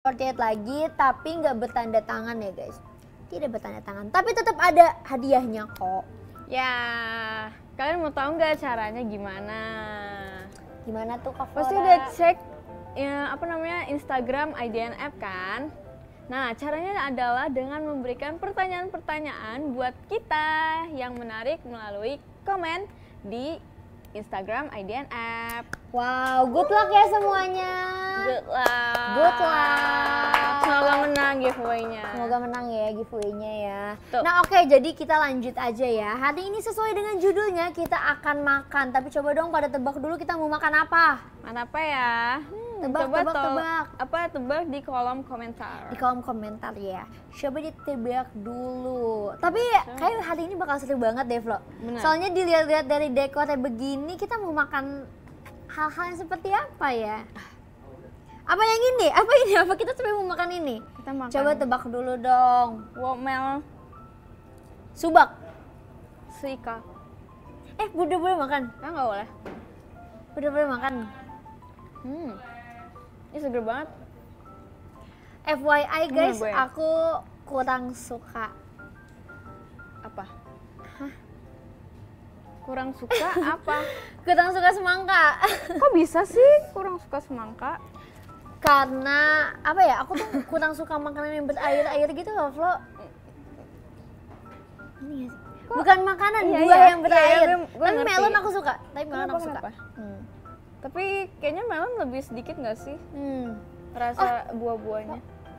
48 lagi tapi nggak bertanda tangan ya guys. Tidak bertanda tangan, tapi tetap ada hadiahnya kok. Ya, kalian mau tahu nggak caranya gimana? Gimana tuh Kak Flora? Pasti udah cek ya, Instagram IDNF kan? Nah, caranya adalah dengan memberikan pertanyaan-pertanyaan buat kita yang menarik melalui komen di Instagram IDNF. Wow, good luck ya semuanya. Good luck. Good luck. Semoga menang giveaway-nya. Semoga menang ya giveaway-nya ya. Tuh. Nah oke, jadi kita lanjut aja ya. Hari ini sesuai dengan judulnya kita akan makan. Tapi coba dong pada tebak dulu kita mau makan apa? Makan apa ya? Tebak. Tebak di kolom komentar. Di kolom komentar ya. Coba ditebak dulu. Tapi kayak hari ini bakal seru banget deh Flo. Bener. Soalnya dilihat-lihat dari dekornya begini, kita mau makan hal-hal yang seperti apa ya? Apa yang ini? Apa kita coba mau makan ini? Kita makan. Coba tebak dulu dong. Womel Subak. Suika. Udah boleh makan? Nggak boleh. Udah boleh makan? Ini seger banget. FYI guys, gue. aku kurang suka. Apa? Kurang suka apa? Kurang suka semangka. Kok bisa sih kurang suka semangka? Karena apa ya? Aku tuh kurang suka makanan yang berair-air gitu loh, Flo. Ini ya sih. Bukan makanan, Iya, buah iya. yang berair. Iya, gue Tapi ngerti. melon aku suka. Tapi melon Kenapa, aku suka. kenapa? Tapi kayaknya melon lebih sedikit nggak sih rasa buah-buahnya?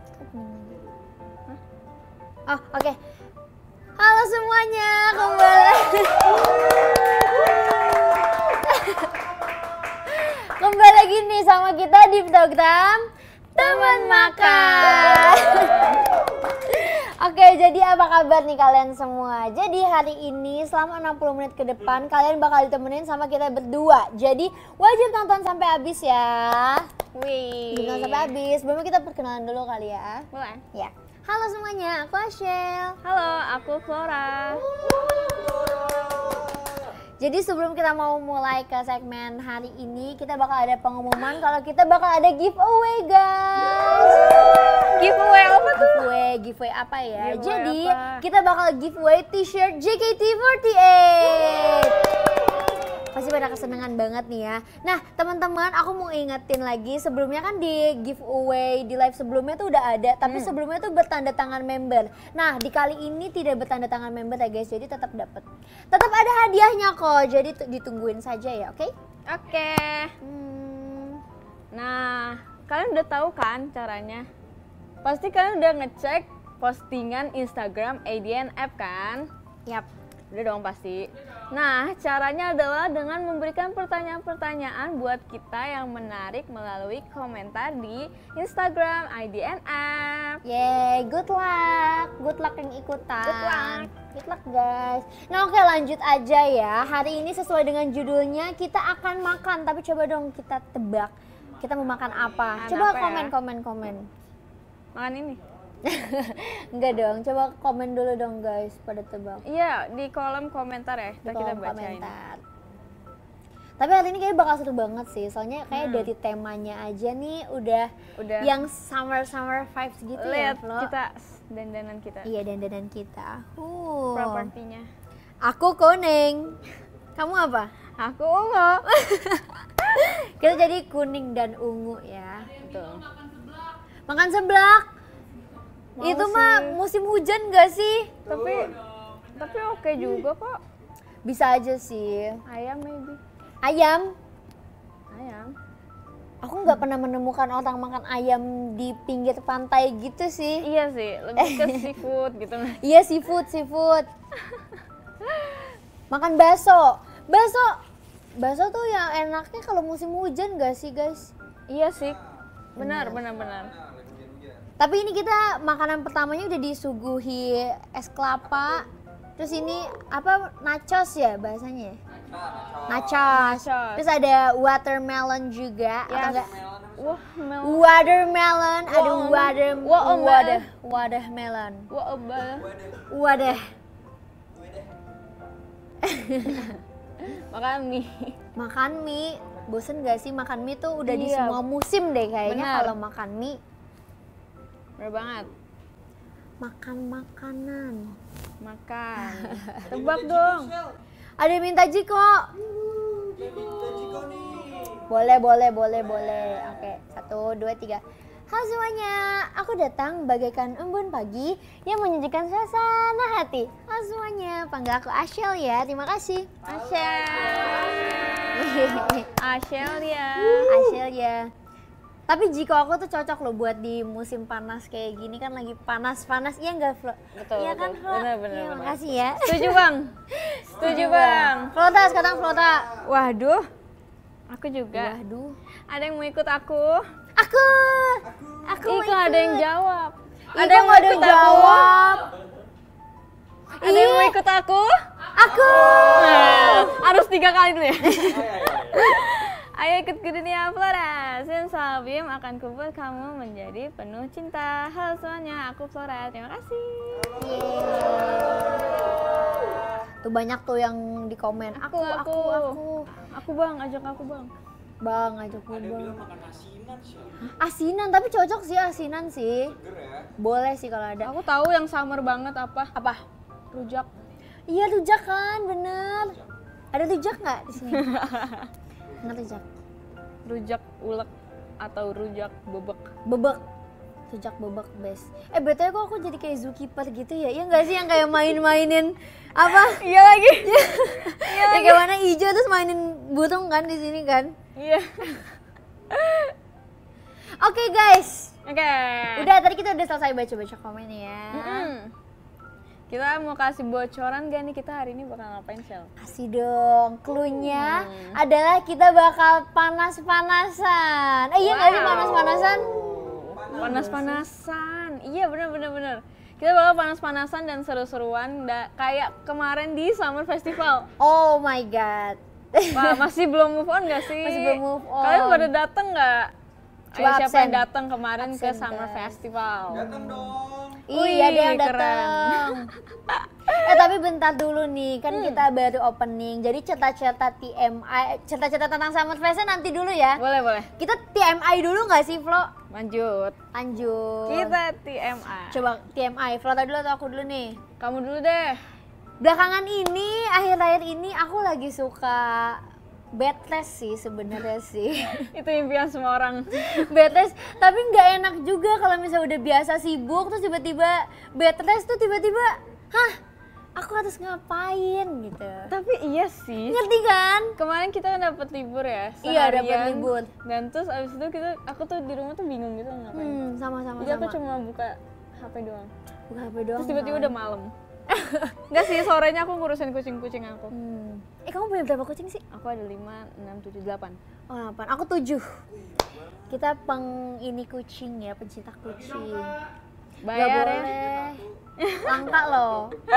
Oh, oke. Halo semuanya, kembali. Kembali lagi nih sama kita di program Teman Makan. Oke, jadi apa kabar nih kalian semua? Jadi hari ini selama 60 menit ke depan kalian bakal ditemenin sama kita berdua. Jadi wajib nonton sampai habis ya. Wih. Nonton sampai habis. Sebelumnya kita perkenalan dulu kali ya. Boleh. Ya. Halo semuanya, aku Ashel. Halo, aku Flora. Jadi sebelum kita mau mulai ke segmen hari ini, kita bakal ada pengumuman kalau kita bakal ada giveaway guys. Giveaway apa tuh? Giveaway apa ya? Giveaway Jadi apa? kita bakal giveaway t-shirt JKT48. Pasti pada kesenangan banget nih ya. Nah teman-teman, aku mau ingetin lagi, sebelumnya kan di giveaway di live sebelumnya tuh udah ada, tapi sebelumnya tuh bertanda tangan member. Nah di kali ini tidak bertanda tangan member ya guys, jadi tetap dapat. Tetap ada hadiahnya kok, jadi ditungguin saja ya, oke? Oke. Nah, kalian udah tahu kan caranya? Pasti kalian udah ngecek postingan Instagram ADNF kan? Yap. Udah dong pasti. Nah, caranya adalah dengan memberikan pertanyaan-pertanyaan buat kita yang menarik melalui komentar di Instagram IDNF. Yeay, good luck. Good luck yang ikutan. Good luck. Good luck guys. Nah oke, lanjut aja ya. Hari ini sesuai dengan judulnya kita akan makan. Tapi coba dong kita tebak. Kita mau makan apa? Makan Coba apa ya? komen. Makan ini. Enggak dong, coba komen dulu dong guys pada tebak. Iya, di kolom komentar ya. Di Ntar kita kolom bacain. komentar. Tapi hari ini kayak bakal seru banget sih. Soalnya kayak dari temanya aja nih udah yang summer vibes gitu ya, Lihat Flo. kita dandanan kita. Iya, dandanan kita. Propertinya. Aku kuning. Kamu apa? Aku ungu. Kita jadi kuning dan ungu ya. Betul. Makan seblak. Mau Itu sih. mah musim hujan gak sih? Tapi oke juga kok. Bisa aja sih. Ayam maybe. Ayam. Aku nggak pernah menemukan orang makan ayam di pinggir pantai gitu sih. Iya sih, lebih ke seafood gitu. Iya, seafood. Makan bakso. Bakso tuh yang enaknya kalau musim hujan gak sih guys? Iya sih. Benar. Tapi ini kita makanan pertamanya udah disuguhi es kelapa. Terus ini apa, nachos ya bahasanya? Nachos. Terus ada watermelon juga atau enggak? Wah, Watermelon, ada watermelon. Wadah. Makan mie. Bosen gak sih makan mie tuh udah di Iya. semua musim deh kayaknya Benar. kalau makan mie. Bener banget. Makan makanan. Makan. Tebak dong. Ada yang minta Jiko. Boleh. Oke, 1, 2, 3. Halo semuanya, aku datang bagaikan embun pagi yang menyajikan suasana hati. Halo semuanya, panggil aku Ashel ya, terima kasih. Ashel ya. Tapi Jiko aku tuh cocok loh buat di musim panas kayak gini kan lagi panas-panas, iya nggak Flo? Betul. Iya kan Flo? Bener. Iya, makasih ya. Setuju bang. Flota sekarang Flota. Waduh. Aku juga. Waduh. Ada yang mau ikut aku? Aku Ih, kok ada yang jawab? Ada yang mau jawab. Ada yang mau ikut aku? Aku. Harus 3 kali dulu ya. Ayo ikut ke dunia Flora. Salbium akan kubuat kamu menjadi penuh cinta. Halo semuanya, aku Flora. Terima kasih. Tuh banyak tuh yang di komen. Aku. Aku bang, ajak aku bang. Bang, ajak gue Ada bang. bilang makan asinan sih. Asinan, tapi cocok sih asinan sih. Seger ya. Boleh sih kalau ada. Aku tahu yang summer banget apa? Apa? Rujak. Iya rujak kan, bener. Ada rujak nggak di sini? Nggak rujak. Rujak ulek atau rujak bebek. Bebek. Rujak bebek best. BTW kok aku jadi kayak zookeeper gitu ya? Iya nggak sih yang kayak mainin apa? Iya lagi. Ya kayak mana hijau terus mainin burung kan di sini kan? Iya. Oke guys. Oke. Udah tadi kita udah selesai baca-baca komen ya. Kita mau kasih bocoran gak nih kita hari ini bakal ngapain, Sel? Kasih dong, cluenya adalah kita bakal panas-panasan. Iya nggak sih panas-panasan? Panas-panasan. Iya bener. Kita bakal panas-panasan dan seru-seruan kayak kemarin di Summer Festival. Oh my god. Wah, masih belum move on gak sih? Masih belum move on. Kalian pada dateng gak? Coba Ayo, siapa absen. yang datang kemarin ke Absen, Summer guys. Festival? Datang dong. Iya dia yang keren. datang. Tapi bentar dulu nih, kan kita baru opening. Jadi cerita-cerita TMI, cerita-cerita tentang Summer Fashion nanti dulu ya. Boleh. Kita TMI dulu nggak sih, Flo? Lanjut. Lanjut. Kita TMI. Coba TMI, Flo dulu atau aku dulu nih? Kamu dulu deh. Belakangan ini, akhir-akhir ini aku lagi suka bedrest sih sebenarnya sih. Itu impian semua orang. Bedrest, tapi nggak enak juga kalau misalnya udah biasa sibuk terus tiba-tiba bedrest tuh tiba-tiba, hah, aku harus ngapain gitu. Tapi iya sih. Ngerti kan? Kemarin kita dapat libur ya. Iya, dapat seharian. libur. Dan terus abis itu aku tuh di rumah tuh bingung gitu ngapain. Sama-sama. Jadi aku cuma buka HP doang. buka HP doang. Terus tiba-tiba kan? udah malam. Enggak sih, sorenya aku ngurusin kucing-kucing aku. Kamu punya berapa kucing sih? Aku ada 5, 6, 7, 8. Oh 8, aku 7. Kita ini kucing ya, pencinta kucing. Bayar Gak ya. boleh. Langka loh.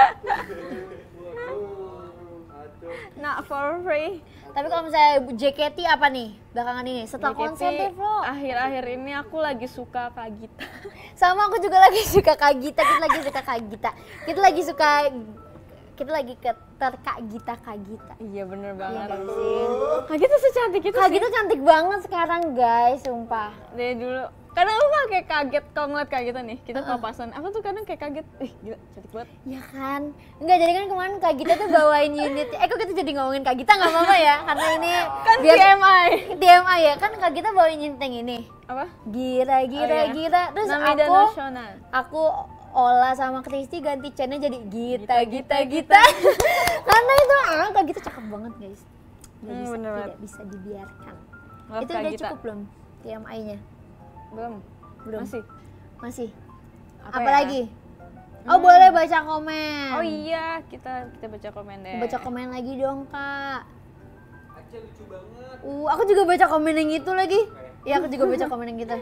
Not for free. Tapi kalau misalnya JKT apa nih belakangan ini? Setelah konser deh, Bro. Akhir-akhir ini aku lagi suka Kak Gita. Sama aku juga lagi suka Kak Gita. Kita lagi suka Kak Gita. Kita lagi Kak Gita. Iya bener banget. Iya sih. Kak Gita secantik itu Kak sih. Gita cantik banget sekarang, guys, sumpah. Dari dulu. Kadang aku kayak kaget kalau ngeliat Kak Gita nih. Kita papasan. Aku tuh kadang kayak kaget. Gila, cantik banget. Ya kan? Enggak, jadi kan kemarin Kak Gita tuh bawain unit. Kok kita jadi ngomongin Kak Gita nggak apa-apa ya? Karena ini Kan TMI. TMI ya. Kan Kak Gita bawain unit yang ini. Apa? Gira. Terus Namida Nasional. aku Ola sama Kristi ganti channel jadi Gita. Karena itu Kak Gita cakep banget, guys. Tidak bisa dibiarkan. Love Itu Kak udah Gita. cukup belum TMI-nya? Belum. Masih. Apa Apa ya? lagi? Oh, boleh baca komen. Oh iya, kita baca komen deh. Baca komen lagi dong, Kak. Acel lucu banget. Aku juga baca komen yang itu lagi. Iya, aku juga baca komen yang gitu.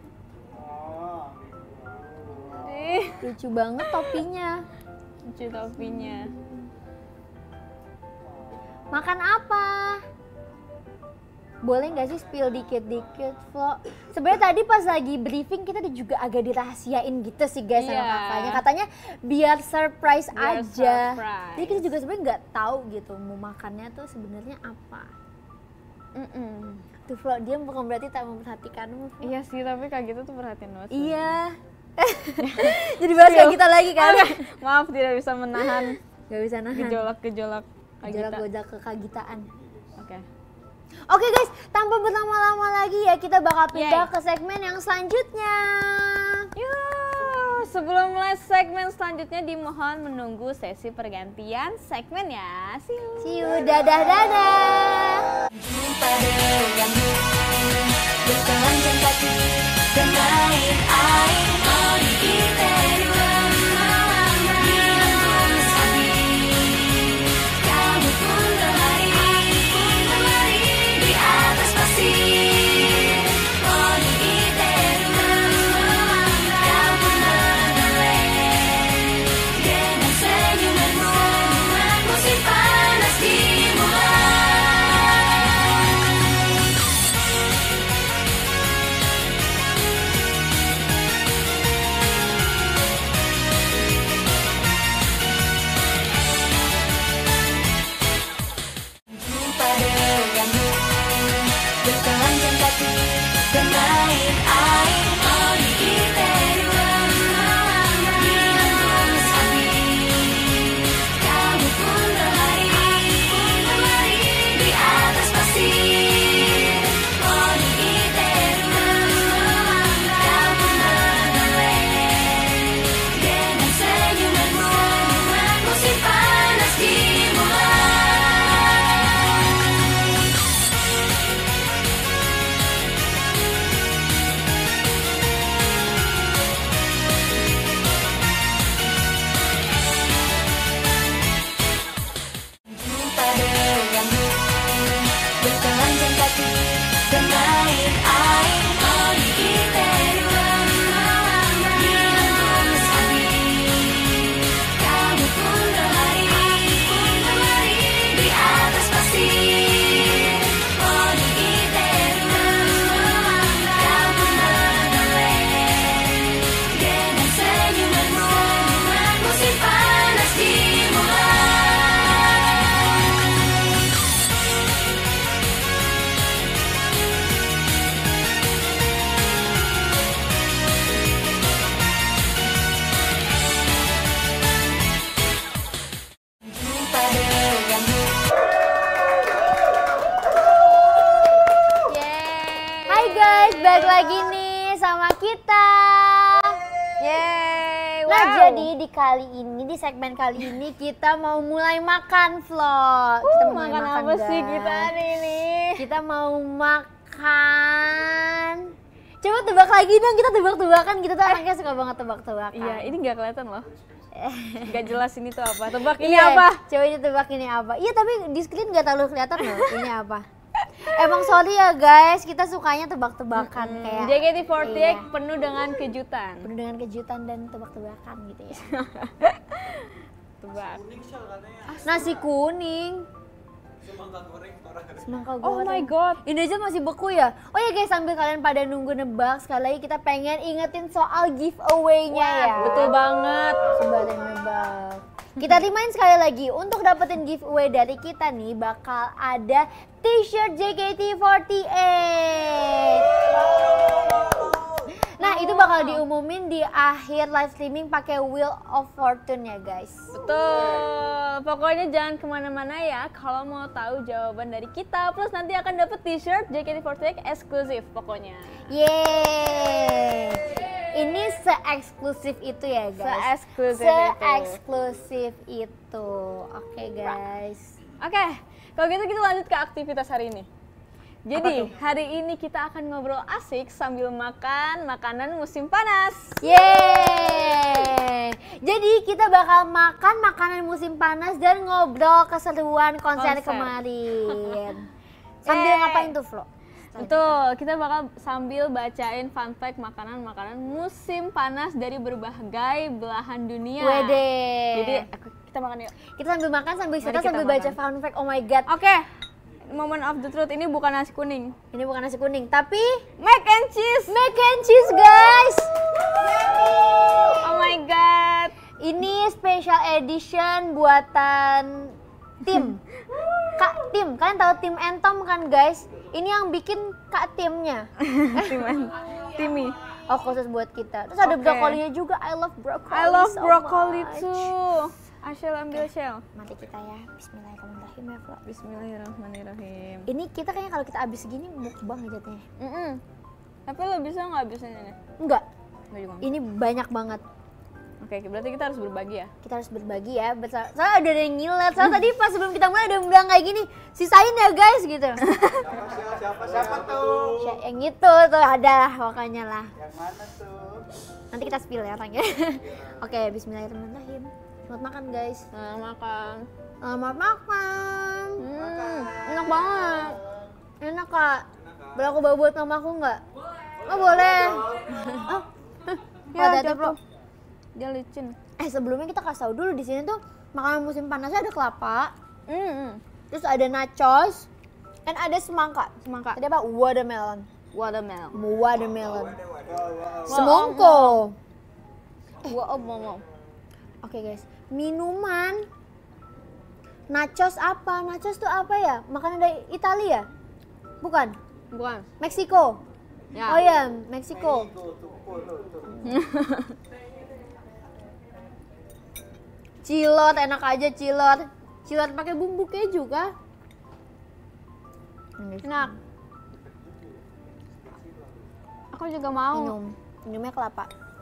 Lucu banget topinya. Lucu topinya. Makan apa? Boleh nggak sih spill dikit-dikit, Flo? Sebenarnya tadi pas lagi briefing kita juga agak dirahasiain gitu sih guys sama Iya. kakaknya. Katanya biar surprise Biar aja. surprise. Jadi kita juga sebenarnya nggak tahu gitu mau makannya tuh sebenarnya apa. Tuh Flo, dia bukan berarti tak memperhatikanmu, Flo. Iya sih, tapi Kak Gita tuh perhatian banget. Iya. Jadi bahas kayak kita lagi kan? Maaf tidak bisa menahan Gak bisa nahan. gejolak-gejolak Kagita. Gejolak kekagitaan. Oke. Oke guys, tanpa berlama-lama lagi ya kita bakal pindah Yay. ke segmen yang selanjutnya. Yuk, sebelum mulai segmen selanjutnya dimohon menunggu sesi pergantian segmen ya. See you, dadah. Jumpa denganmu bertelanjang kaki bermain air mau kita dua menyambung sapi kamu pun berlari di atas pasir mau kita dua kau pun menoleh dengan senyumanmu musim panas dimulai. Jumpa denganmu bertelanjang kaki bermain air mau kita dua menyambung sapi kamu pun berlari di atas pasir mau kita dua kau pun menoleh dengan senyumanmu musim panas dimulai. Jumpa denganmu bertelanjang kaki bermain air mau kita dua menyambung sapi kamu pun berlari di atas pasir mau kita dua kau pun menoleh dengan senyumanmu musim panas dimulai. Jumpa denganmu Hai guys, balik lagi nih sama kita. Yeay, Nah wow. jadi di segmen kali ini kita mau mulai makan vlog. Kita mau mulai makan apa sih guys. kita hari ini? Kita mau makan. Coba tebak lagi dong, kita tebak-tebakan. Kita tuh anaknya suka banget tebak-tebakan. Iya, ini nggak kelihatan loh. Nggak jelas ini tuh apa. Tebak ini Iya, apa? Coba ini tebak ini apa. Iya tapi di screen nggak terlalu kelihatan loh ini apa. Emang sorry ya guys, kita sukanya tebak-tebakan kayak JKT48 iya, penuh dengan kejutan. penuh dengan kejutan dan tebak-tebakan gitu ya. Tebak. Kuning Syal katanya. Nasi kuning, Semangka goreng orang. semangka Oh goreng. my god. Ini aja masih beku ya. Oh ya guys, sambil kalian pada nunggu nebak, sekali lagi kita pengen ingetin soal giveaway-nya ya. Betul banget. Coba ada yang nebak. Kita remind sekali lagi, untuk dapetin giveaway dari kita nih bakal ada t-shirt JKT48. Nah itu bakal diumumin di akhir live streaming pakai Wheel of Fortune ya guys. Betul. Pokoknya jangan kemana-mana ya kalau mau tahu jawaban dari kita. Plus nanti akan dapet t-shirt JKT48 eksklusif pokoknya. Yeay. Ini se-eksklusif itu ya guys. Se-eksklusif itu. Se-eksklusif itu. Oke guys. Oke, kalau gitu kita lanjut ke aktivitas hari ini. Jadi tuh? hari ini kita akan ngobrol asik sambil makan makanan musim panas. Yeay. Jadi kita bakal makan makanan musim panas dan ngobrol keseruan konser Konser. kemarin. Sambil Yeay. ngapain tuh Flo? Betul, kita bakal sambil bacain fun fact makanan-makanan musim panas dari berbagai belahan dunia. Wede. Jadi kita makan yuk. Kita sambil makan, sambil Mari cerita, kita sambil baca makan. fun fact. Oh my god. Oke, moment of the truth ini bukan nasi kuning. Ini bukan nasi kuning, tapi Mac and cheese. mac and cheese guys. Oh my god. Ini special edition buatan tim. Kak Tim, kalian tahu tim Entom kan guys? Ini yang bikin Kak Timnya. Timmy. Oh, khusus buat kita. Terus ada Oke. brokolinya juga. I love broccoli. I love so broccoli much. too. Ashel ambil shell. Mati kita ya. Bismillahirrahmanirrahim ya, Flo. Bismillahirrahmanirrahim. Ini kita kayaknya kalau kita abis segini mukbang aja jatuhnya. Tapi lo bisa nggak habisin ini? Enggak. Nggak juga. Ini banyak banget. Oke, berarti kita harus berbagi ya. Kita harus berbagi ya. Soalnya ada yang ngiler. Soalnya tadi pas sebelum kita mulai ada yang bilang kayak gini, sisain ya guys gitu. Siapa tuh? Yang itu tuh ada lah pokoknya lah. Yang mana tuh? Nanti kita spill ya orangnya. Oke, bismillahirrahmanirrahim. Selamat makan guys. Nah, makan. Selamat makan. Enak banget. Enak kak. Boleh aku bawa buat mamaku nggak? Oh boleh. Oh, Ya, hati-hati, jatuh. Bro. Dia licin. Sebelumnya kita kasih tahu dulu di sini tuh makanan musim panasnya ada kelapa, Hmm. terus ada nachos, dan ada semangka. Semangka. Ada apa? Watermelon. Watermelon. Watermelon. Semongko. Mau. Oke guys, minuman. Nachos apa? Nachos tuh apa ya? Makanan dari Italia? Bukan. Bukan. Meksiko. Ya. Oh ya, Meksiko. Cilor, enak aja cilor. Cilor pakai bumbu keju kah? Enak. Aku juga mau. Minumnya kelapa.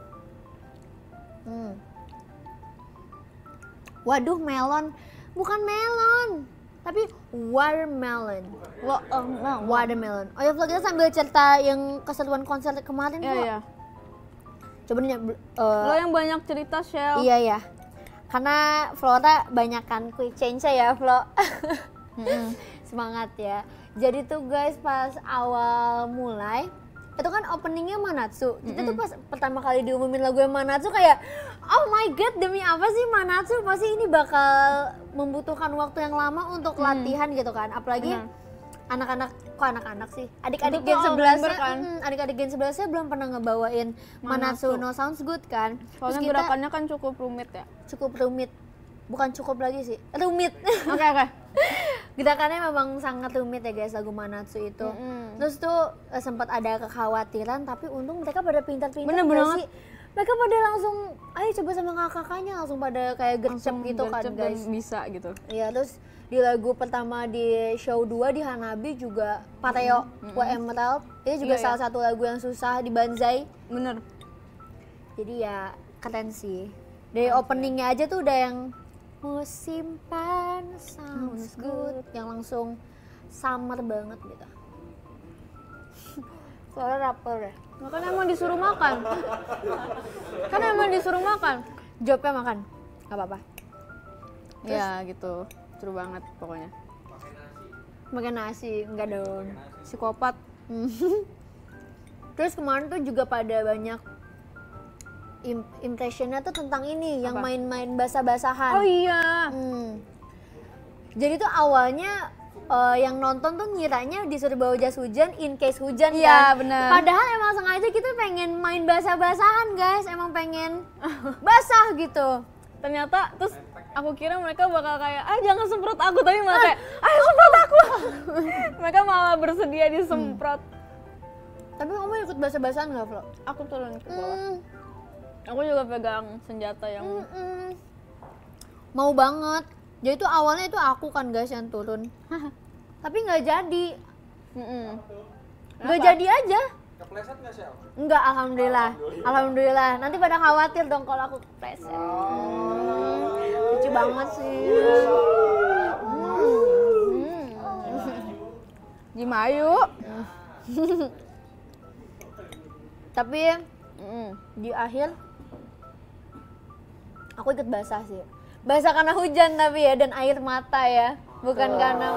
Waduh, melon. Bukan melon, tapi watermelon. Watermelon. Oh ya, Flo, kita sambil cerita yang keseruan konser kemarin, Iya, Flo. iya. Coba nih, Lo yang banyak cerita, Shell. iya ya. Karena Flora banyak kan quick change ya, Flo. Semangat ya. Jadi tuh guys, pas awal mulai itu kan openingnya Manatsu. Kita tuh pas pertama kali diumumin lagu yang Manatsu kayak, oh my god, demi apa sih Manatsu? Pasti ini bakal membutuhkan waktu yang lama untuk latihan gitu kan. Apalagi Benar. anak-anak, kok anak-anak sih? Adik-adik Itu tuh Gen all 11 member kan? adik-adik Gen 11 belum pernah ngebawain Manatsu No Sounds Good kan. Soalnya Terus kita gerakannya kan cukup rumit ya. cukup rumit. Bukan cukup lagi sih, rumit. Oke. Gerakannya memang sangat rumit ya guys lagu Manatsu itu. Terus tuh sempat ada kekhawatiran, tapi untung mereka pada pintar-pintar Bener nggak banget. sih? Mereka pada langsung, ayo coba sama kakak-kakaknya langsung pada kayak gercep gitu kan gercep guys. dan bisa gitu. Iya, terus di lagu pertama di show 2 di Hanabi juga Pareo Wa Emerald. Ini juga Iya, salah satu lagu yang susah di Banzai. Bener. Jadi ya keren sih. Dari openingnya aja tuh udah yang musim panas sounds good, yang langsung summer banget gitu. Soalnya rapper ya. Makanya emang disuruh makan. Kan emang disuruh makan. Jawabnya makan, nggak apa-apa. Ya gitu. Seru banget pokoknya. Makan nasi, enggak dong. Psikopat. Terus kemarin tuh juga pada banyak impressionnya tuh tentang ini, yang Apa? main-main basah-basahan. Oh iya. Jadi tuh awalnya yang nonton tuh ngiranya disuruh bawa jas hujan in case hujan Iya, kan. bener. Padahal emang sengaja kita pengen main basah-basahan guys, emang pengen basah gitu. Ternyata terus aku kira mereka bakal kayak, jangan semprot aku, tapi malah kayak, ayo semprot aku. Mereka malah bersedia disemprot. Tapi kamu ikut basah-basahan nggak, Flo? Aku turun ke bawah. Aku juga pegang senjata yang Mau banget. Jadi tuh awalnya itu aku kan guys yang turun. Tapi nggak jadi. Nggak jadi aja. Kepleset nggak Shell? Enggak, alhamdulillah. Alhamdulillah. Nanti pada khawatir dong kalau aku kepleset. Lucu banget sih. Jimayu. Tapi di akhir aku ikut basah sih. Basah karena hujan tapi ya, dan air mata ya. Bukan karena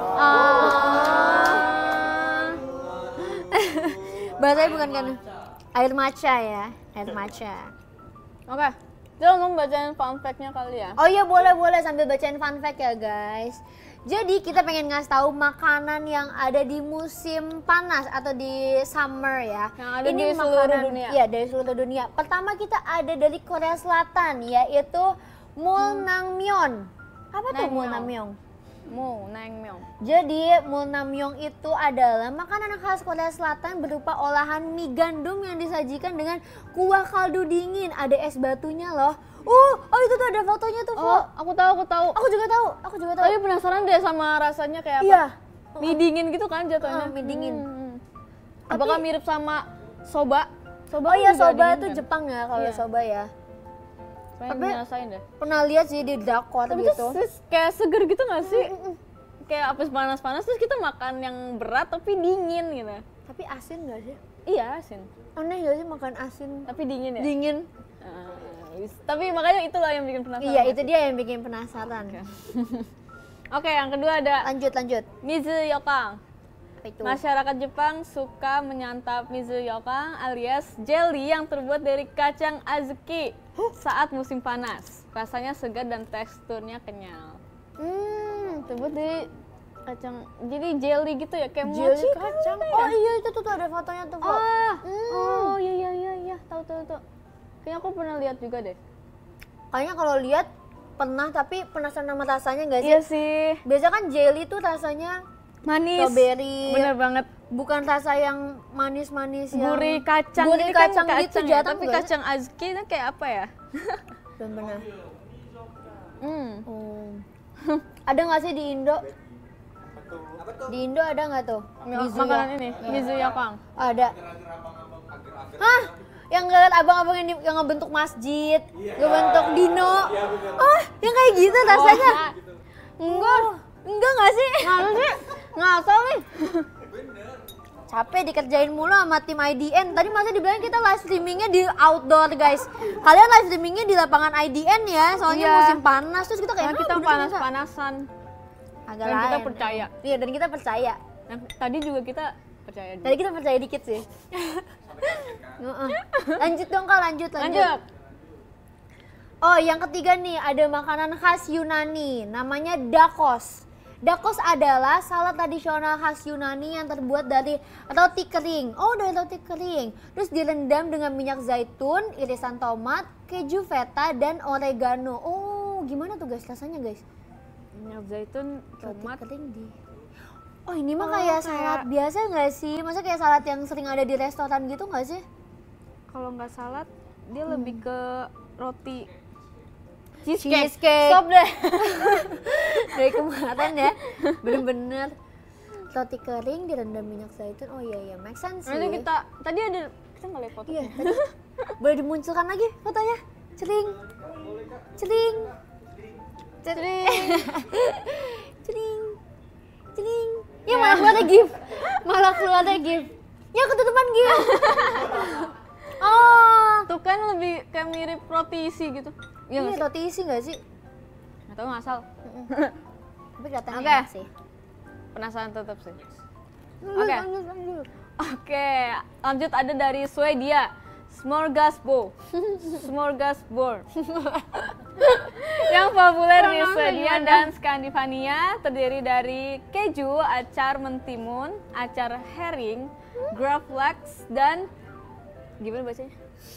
basahnya bukan karena air maca ya, air maca. Oke. Jadi kamu bacain fun fact-nya kali ya. Oh iya, boleh sambil bacain fun fact ya guys. Jadi kita pengen ngasih tahu makanan yang ada di musim panas atau di summer ya. Yang ada di seluruh dunia. Iya, dari seluruh dunia. Pertama kita ada dari Korea Selatan, yaitu mulnangmyeon. Apa tuh Naengmyeon. mulnangmyeon? Mo naengmyeon. Jadi mulnamyeon itu adalah makanan khas Korea Selatan berupa olahan mie gandum yang disajikan dengan kuah kaldu dingin. Ada es batunya loh. Oh itu tuh ada fotonya tuh, Oh, aku tahu. Aku juga tahu. Tapi penasaran deh sama rasanya kayak apa? Iya. Mie dingin gitu kan jatuhnya. Mie dingin. Apakah mirip sama soba? Oh iya, juga soba dingin itu kan? Jepang ya kalau Iya. soba ya. Pengen Tapi- ngerasain deh. Pernah lihat sih di drakor Tapi gitu. tuh kayak seger gitu gak sih? Kayak apa panas-panas terus kita makan yang berat tapi dingin gitu. Tapi asin gak sih? Iya asin, Aneh gak sih makan asin? tapi dingin ya. Dingin. Tapi makanya itulah yang bikin penasaran. Iya, itu dia yang bikin penasaran. Oke, yang kedua ada Lanjut. Mizuyokang. Apa itu? Masyarakat Jepang suka menyantap Mizuyokang alias jelly yang terbuat dari kacang azuki saat musim panas. Rasanya segar dan teksturnya kenyal. Terbuat dari kacang, jadi jelly gitu ya, kayak Jelly mochi kacang. kan ya? Oh iya, itu tuh ada fotonya tuh, Fo. Oh iya, tahu. Kayaknya aku pernah lihat juga deh. Kayaknya kalau lihat pernah, tapi penasaran sama rasanya gak sih? Iya sih, Biasa kan jelly tuh rasanya manis. strawberry. Bener banget. Bukan rasa yang manis-manis yang Gurih kacang, gurih ini kan kacang gitu ya, jatuh tapi nggak sih? kacang azuki itu kayak apa ya? Bener. Hmm. Ada nggak sih di Indo? Apa tuh? Di Indo ada nggak tuh? Mizuya? Makanan ini, Mizuyokang. Ada. Hah? Yang ngeliat abang-abang yang ngebentuk masjid, ngebentuk dino. Oh, yang kayak gitu rasanya. Enggak nggak sih? Nggak sih? Ngasal nih. Capek dikerjain mulu sama tim IDN. Tadi masa dibilang kita live streamingnya di outdoor, guys. Kalian live streamingnya di lapangan IDN ya, soalnya Iya. musim panas. Terus kita kayak Karena kita bener nggak?" panas-panasan. Agak Dan kita lain. percaya. Iya, dan kita percaya. Nah, tadi juga kita percaya. Tadi kita percaya dikit sih. Heeh. Lanjut dong Kak, lanjut. Lanjut. Oh, yang ketiga nih ada makanan khas Yunani, namanya dakos. Dakos adalah salad tradisional khas Yunani yang terbuat dari roti kering. Oh, dari roti kering. Terus direndam dengan minyak zaitun, irisan tomat, keju feta, dan oregano. Oh, gimana tuh guys rasanya guys? Minyak zaitun, Roti tomat. kering di. Oh, ini mah kayak salad biasa nggak sih? Masa kayak salad yang sering ada di restoran gitu nggak sih? Kalau nggak salad, dia lebih ke roti Cheesecake. Stop deh. Dari kemarin ya, bener-bener roti kering direndam minyak zaitun. Oh iya, make sense sih. Nanti tadi kita nggak lihat foto. Iya, tadi boleh dimunculkan lagi fotonya. Cering. Cering. Cering. Cering. Ya malah keluarnya gift. Malah keluarnya gift. Ya ketutupan gift. Oh. Tuh kan lebih kayak mirip roti isi gitu. Iya nggak Ini sih? roti isi nggak sih? Nggak tahu ngasal. Tapi kelihatannya Oke. enak sih. Penasaran tetap sih. Oke. Oke, lanjut ada dari Swedia. Smorgasbord. Smorgasbord. Yang populer di Swedia dan Skandinavia terdiri dari keju, acar mentimun, acar herring, gravlax dan gimana bacanya?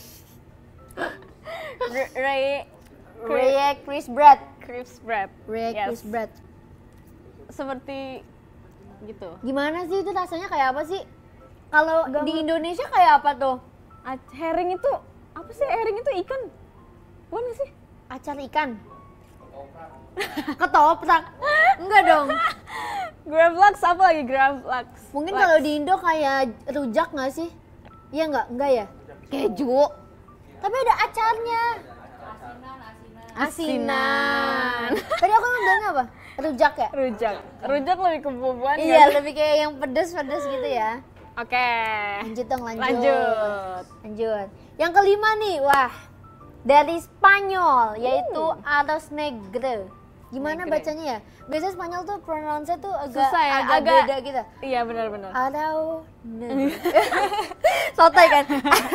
Rye crisp bread. Crisp bread. Rye Yes. crisp bread. Seperti gitu. Gimana sih itu rasanya kayak apa sih? Kalau di Indonesia kayak apa tuh? Herring itu apa sih? Herring itu ikan. Bukan nggak sih? Acar ikan. Ketoprak. Enggak dong. Gravlax apa lagi? Gravlax. Mungkin kalau di Indo kayak rujak nggak sih? Iya nggak? Enggak ya? Keju. Tapi ada acarnya. Asinan. Tadi aku bilangnya apa? Rujak ya? Rujak. Rujak lebih ke bubuan. Iya, nggak sih? lebih kayak yang pedes-pedes gitu ya. Oke. Lanjut dong, Lanjut. Lanjut. Yang kelima nih, wah. Dari Spanyol, yaitu arroz negro. Gimana Negre. bacanya ya? Biasanya Spanyol tuh pronounce-nya tuh agak, Susah ya, agak agak- beda gitu. Iya benar-benar. Arroz negro. Sotoy kan?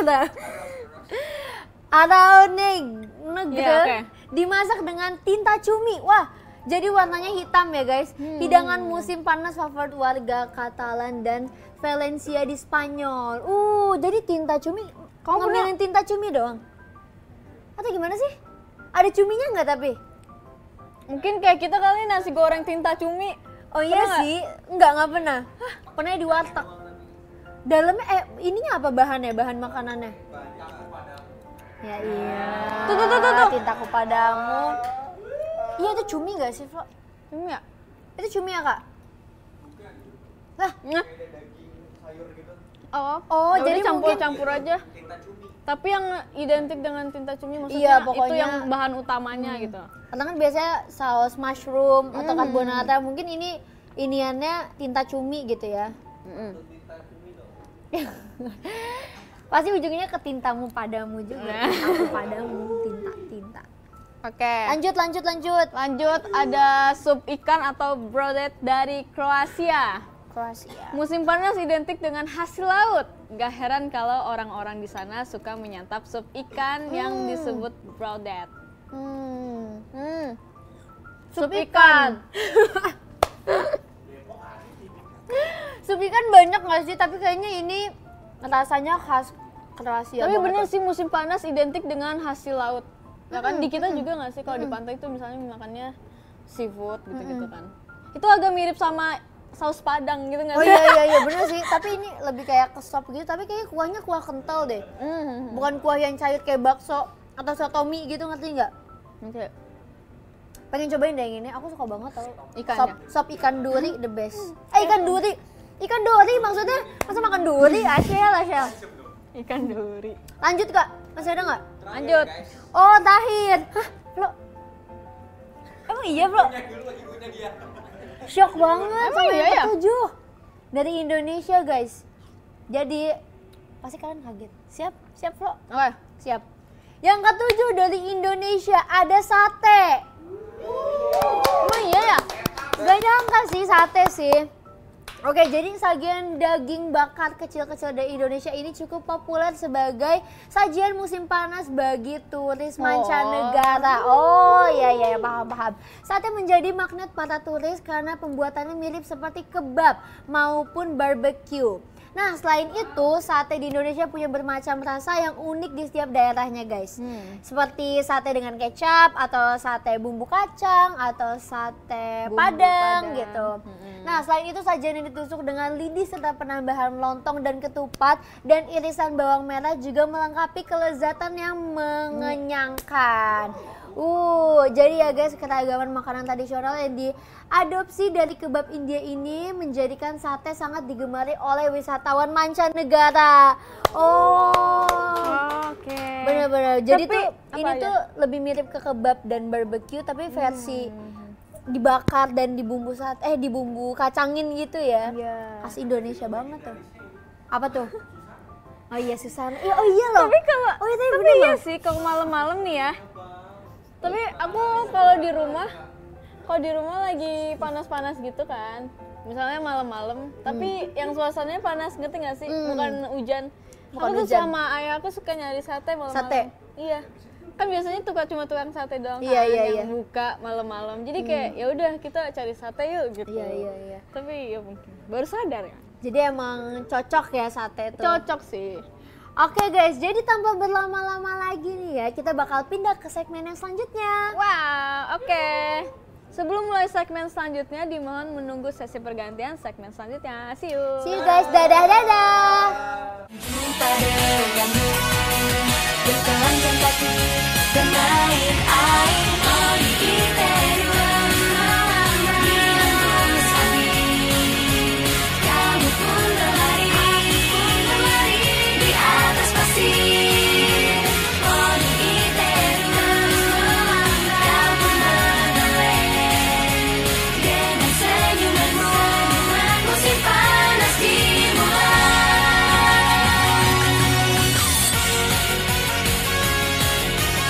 Arroz negro Iya, oke. dimasak dengan tinta cumi. Wah, jadi warnanya hitam ya guys. Hidangan musim panas favorit warga Katalan dan Valencia di Spanyol. Jadi tinta cumi. Kamu ngambilin tinta cumi doang? Atau gimana sih? Ada cuminya nggak tapi? Mungkin kayak kita kali nasi goreng tinta cumi. Oh iya Pernah nggak? sih, nggak pernah. Pernah di warteg. Dalamnya ininya apa bahannya? Bahan makanannya? Ya iya. Tuh. Tintaku padamu. Iya itu cumi nggak sih, Flo? Cumi ya? Itu cumi ya kak? Lah, Nah. Oh, Oh, jadi jadi campur-campur aja. Tapi yang identik dengan tinta cumi maksudnya Iya, itu pokoknya- yang bahan utamanya gitu. karena kan biasanya saus mushroom atau carbonara, mungkin ini iniannya tinta cumi gitu ya. Pasti ujungnya ke tintamu padamu juga. Tintaku padamu, tinta. Oke. Lanjut. Lanjut ada sup ikan atau brodet dari Kroasia. Kroasia. Musim panas identik dengan hasil laut. Gak heran kalau orang-orang di sana suka menyantap sup ikan yang disebut brodet. Sup ikan. Sup ikan banyak nggak sih? Tapi kayaknya ini rasanya khas Kroasia. Tapi banget bener ya. sih musim panas identik dengan hasil laut. Ya kan di kita juga nggak sih kalau di pantai itu misalnya makannya seafood gitu-gitu kan. Itu agak mirip sama saus padang gitu nggak Oh sih? iya bener sih. Tapi ini lebih kayak ke sop gitu. Tapi kayaknya kuahnya kuah kental deh. Bukan kuah yang cair kayak bakso atau sotomi gitu, ngerti nggak? Oke. Pengen cobain deh yang ini. Aku suka banget tau. Ikannya? Sop ikan duri the best. Ikan duri. Ikan duri maksudnya masa makan duri? Asyel. Ikan duri. Lanjut kak. Masih ada nggak? Lanjut. Oh Tahir. Hah? Flo? Emang iya Flo? Shock banget Emang sama iya yang ya? ketujuh. Dari Indonesia guys. Jadi pasti kalian kaget. Siap Flo? Oke. Siap. Yang ketujuh dari Indonesia ada sate. Emang iya ya? Gak nyangka sih sate sih. Oke, jadi sajian daging bakar kecil-kecil dari Indonesia ini cukup populer sebagai sajian musim panas bagi turis mancanegara. Oh, iya, paham. Sate menjadi magnet para turis karena pembuatannya mirip seperti kebab maupun barbecue. Nah, selain itu, sate di Indonesia punya bermacam rasa yang unik di setiap daerahnya, guys. Seperti sate dengan kecap, atau sate bumbu kacang, atau sate Bumbu padang padang. gitu. Nah, selain itu sajian yang ditusuk dengan lidi serta penambahan lontong dan ketupat dan irisan bawang merah juga melengkapi kelezatan yang mengenyangkan. Jadi ya guys, keragaman makanan tradisional yang diadopsi dari kebab India ini menjadikan sate sangat digemari oleh wisatawan mancanegara. Oke. Bener-bener. Jadi Tapi, tuh apa ini ya? tuh lebih mirip ke kebab dan barbecue tapi versi dibakar dan dibumbu dibumbu kacangin gitu ya. Iya. Khas Indonesia banget tuh. Apa tuh? Oh iya Susana. Oh iya loh. Tapi kalau Oh iya tapi tapi bener iya loh. sih kalau malam-malam nih ya. Tapi aku kalau di rumah lagi panas-panas gitu kan. Misalnya malam-malam, tapi yang suasananya panas, ngerti nggak sih? Bukan hujan. Bukan Aku tuh hujan. sama ayah aku suka nyari sate malam-malam. Sate? Iya. Kan biasanya cuma tukang sate doang Iya, kan iya, yang iya. buka malam-malam. Jadi kayak ya udah kita cari sate yuk gitu. Iya. Tapi ya mungkin baru sadar ya. Jadi emang cocok ya sate tuh. Cocok sih. Oke guys, jadi tanpa berlama-lama lagi nih ya, kita bakal pindah ke segmen yang selanjutnya. Wah, oke. Sebelum mulai segmen selanjutnya, dimohon menunggu sesi pergantian segmen selanjutnya. See you. See you guys, dadah. Jumpa denganmu bertelanjang kaki dan naik air Kamu pun berlari di atas pasir. Oh Iteru, kau pun menoleh dengan senyumanmu. Musim panas dimulai.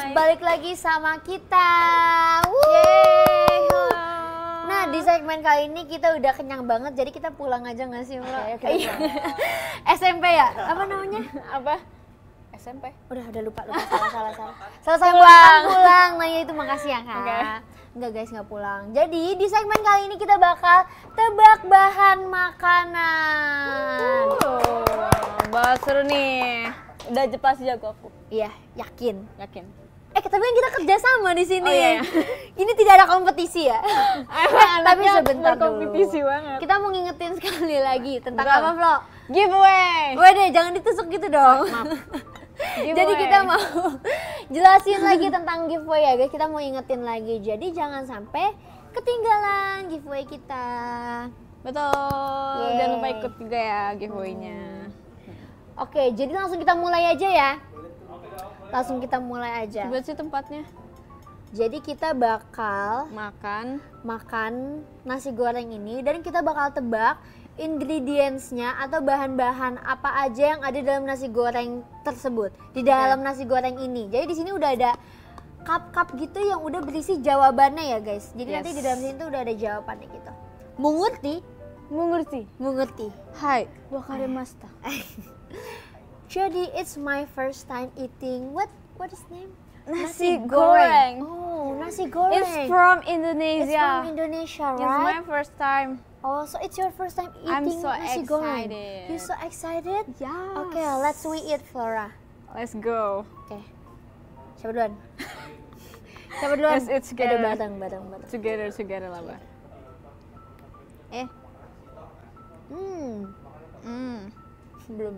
Guys, balik lagi sama kita. Yeay, halo. Nah, di segmen kali ini kita udah kenyang banget, jadi kita pulang aja nggak sih, Mbak? Oke, kita pulang. SMP ya? Apa namanya? Apa? SMP? Udah lupa salah. Selesai pulang. Nah, ya itu makasih ya, Kak. Oke. Enggak guys, nggak pulang. Jadi di segmen kali ini kita bakal tebak bahan makanan. Bahas seru nih. Udah pasti jago aku. Iya, yakin. Tapi kan kita kerja sama di sini. Oh, iya. Ini tidak ada kompetisi ya. Tapi sebentar dulu. Kompetisi banget. Kita mau ngingetin sekali lagi tentang Betul. apa, Flo? Giveaway. Wede, jangan ditusuk gitu dong. Jadi kita mau jelasin lagi tentang giveaway ya guys. Kita mau ingetin lagi. Jadi jangan sampai ketinggalan giveaway kita. Betul. Yeay. Jangan lupa ikut juga ya giveaway-nya. Oke, jadi langsung kita mulai aja ya. Langsung kita mulai aja. Coba sih tempatnya. Jadi kita bakal Makan nasi goreng ini dan kita bakal tebak ingredients-nya atau bahan-bahan apa aja yang ada dalam nasi goreng tersebut. Di dalam nasi goreng ini. Jadi di sini udah ada cup-cup gitu yang udah berisi jawabannya ya guys. Jadi nanti di dalam sini tuh udah ada jawabannya gitu. Mengerti? Mengerti. Hai, wakarimashita. Jadi it's my first time eating what is name? Nasi goreng. Oh, nasi goreng. It's from It's Indonesia. from Indonesia, It's my right? first time. Oh, so it's your first time I'm eating so nasi goreng. excited. You so excited? Yes. Okay, let's we eat, Flora. Let's go. Oke. Siapa duluan? Siapa duluan? Let's eat together. Bareng. Together lah, Mbak. Belum.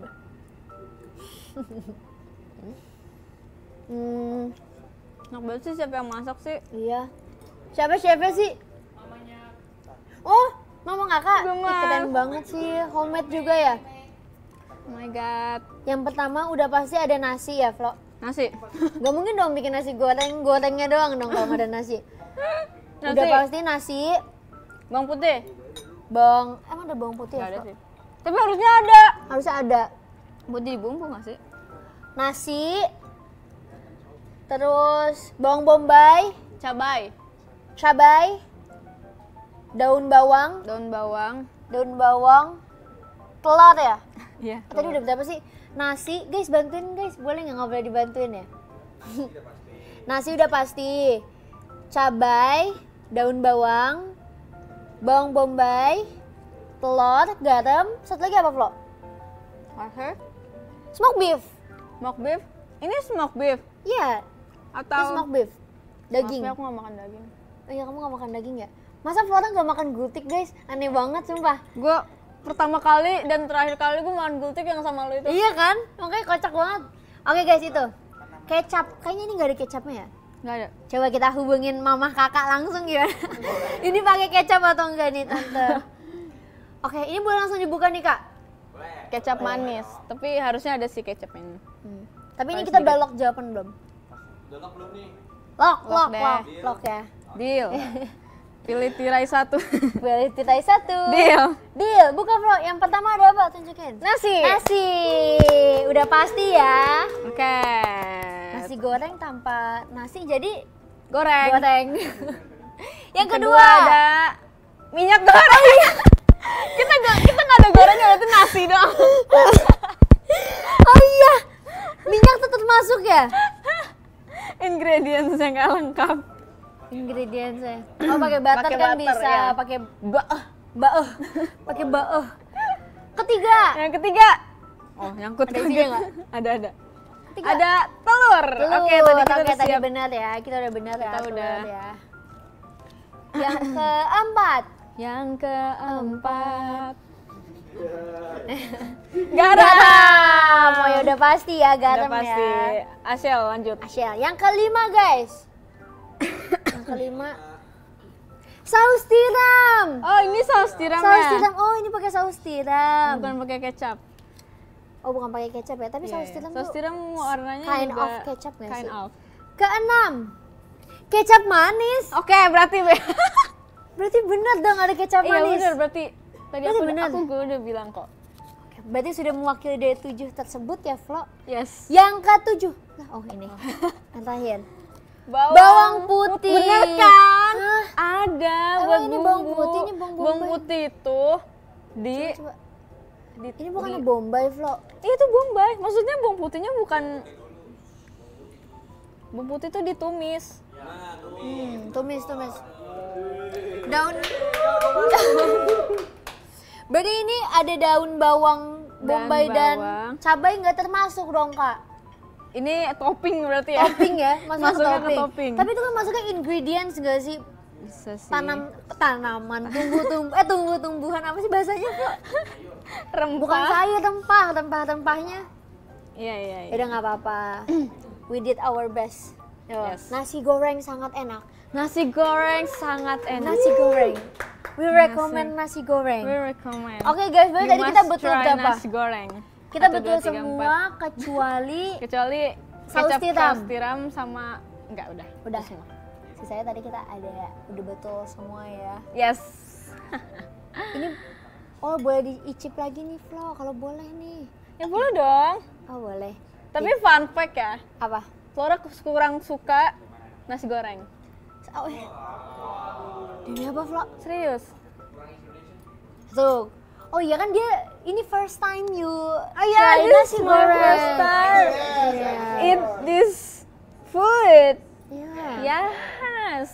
Enak banget sih, siapa yang masak sih? Iya. Siapa chefnya sih? Oh, mama kakak. Gemas. Keren banget sih, homemade juga ya. Oh my god. Yang pertama udah pasti ada nasi ya, Flo. Nasi. Gak mungkin dong bikin nasi gorengnya doang dong kalau nggak ada nasi. Udah Nasi. pasti nasi, Bawang putih? emang ada bawang putih Nggak ya, ada Flo? sih. Tapi harusnya ada. Harusnya ada. Putih dibumbu nggak sih? Nasi, terus bawang bombay, cabai, daun bawang, Daun bawang. telur ya? Iya. Tadi udah berapa sih? Nasi, guys bantuin guys, boleh nggak boleh dibantuin ya? Nasi udah pasti, cabai, daun bawang, bawang bombay, telur, garam, satu lagi apa Flo? Oke. Smoke beef. Smoke beef? Ini smoke beef? Iya, Atau ini smoke beef. Daging. Maaf ya, aku nggak makan daging. Oh iya, kamu gak makan daging ya? Masa Flora gak makan gultik guys? Aneh banget sumpah. Gue pertama kali dan terakhir kali gue makan gultik yang sama lo itu. Iya kan? Makanya kocak banget. Oke guys, itu kecap. Kayaknya ini gak ada kecapnya ya? Nggak ada. Coba kita hubungin mamah kakak langsung gimana? Ini pakai kecap atau enggak nih tante? Oke, ini boleh langsung dibuka nih kak? Kecap manis, tapi harusnya ada si kecap ini. Tapi ini Harus kita sedikit. udah lock jawaban belum? Udah lock belum nih? Lock deh. Lock ya. Deal. Pilih tirai satu. Boleh tirai satu. Deal. Buka Flo. Yang pertama ada apa? Tunjukin. Nasi. Nasi. Udah pasti ya. Oke. Nasi goreng tanpa nasi jadi Goreng. Yang kedua ada minyak goreng. kita nggak ada gorengnya, berarti nasi dong. Oh iya, minyak tetap masuk ya? Ingredients yang nggak lengkap. Ingredientsnya. Oh pakai butter Pakai kan butter, bisa, ya. pakai baeh, pakai baeh. Ketiga, Yang ketiga. Oh, nyangkut Ada isinya nggak? Ada. Ketiga. Ada telur. telur. Oke, tadi kita udah tadi siap. benar ya, kita udah benar ya. Kita telur udah. ya. Yang keempat, Yang keempat. garam. Oh ya udah pasti ya garam Udah pasti. ya. Asyel lanjut. Asyel. Yang kelima guys. Yang kelima, saus tiram. Oh, ini saus tiram Saus ya? tiram. Oh ini pakai saus tiram. Bukan pakai kecap. Oh bukan pakai kecap ya, tapi Iya, saus iya. tiram Saus tuh tiram warnanya kind juga of kecap nggak kind sih? of. Keenam, kecap manis. Oke, berarti Berarti benar dong ada kecap iya manis. benar, berarti tadi Berarti aku benar. gue udah bilang kok. Oke, berarti sudah mewakili dari 7 tersebut ya Flo. Yes. Yang ke-7. Nah, oh ini. Yang terakhir. Bawang putih. Bener kan? Hah? Ada Emang buat ini bumbu. bawang putih, ini bawang Bawang bombay. putih itu di Coba. Ini bukannya Bombay, Flo. itu bombay. Maksudnya bawang putihnya bukan bawang putih itu ditumis. Tumis. Daun. Berarti ini ada daun bawang Bombay dan bawang. cabai nggak termasuk dong, Kak? Ini topping berarti ya? Topping ya, masuknya Masuknya ke topping. Tapi itu kan masuknya ingredients nggak sih? Bisa sih. Tanaman, tumbuh-tumbuhan apa sih bahasanya, Flo? Rempah. Bukan sayur, rempah-rempahnya. Iya. Udah nggak apa-apa. We did our best. Yes. Nasi goreng sangat enak. Nasi goreng sangat enak. Nasi goreng. We recommend nasi goreng. We recommend. Oke guys, berarti You tadi kita must betul try berapa? nasi goreng. Kita 1, betul 2, 3, 4. semua kecuali Kecuali Saus kecap tiram. saus tiram sama enggak udah. udah. Itu semua. Sisanya tadi kita ada udah betul semua ya. Yes. Ini boleh diicip lagi nih Flo, kalau boleh nih. Ya boleh dong. Oh boleh. Tapi fun fact ya, Apa? Flora kurang suka nasi goreng. Oh, demi apa Flo? Serius? Tuh. Oh iya kan dia ini first time you Yeah, try this nasi is my goreng. first time. Yeah. Eat this food. Yeah. Yes.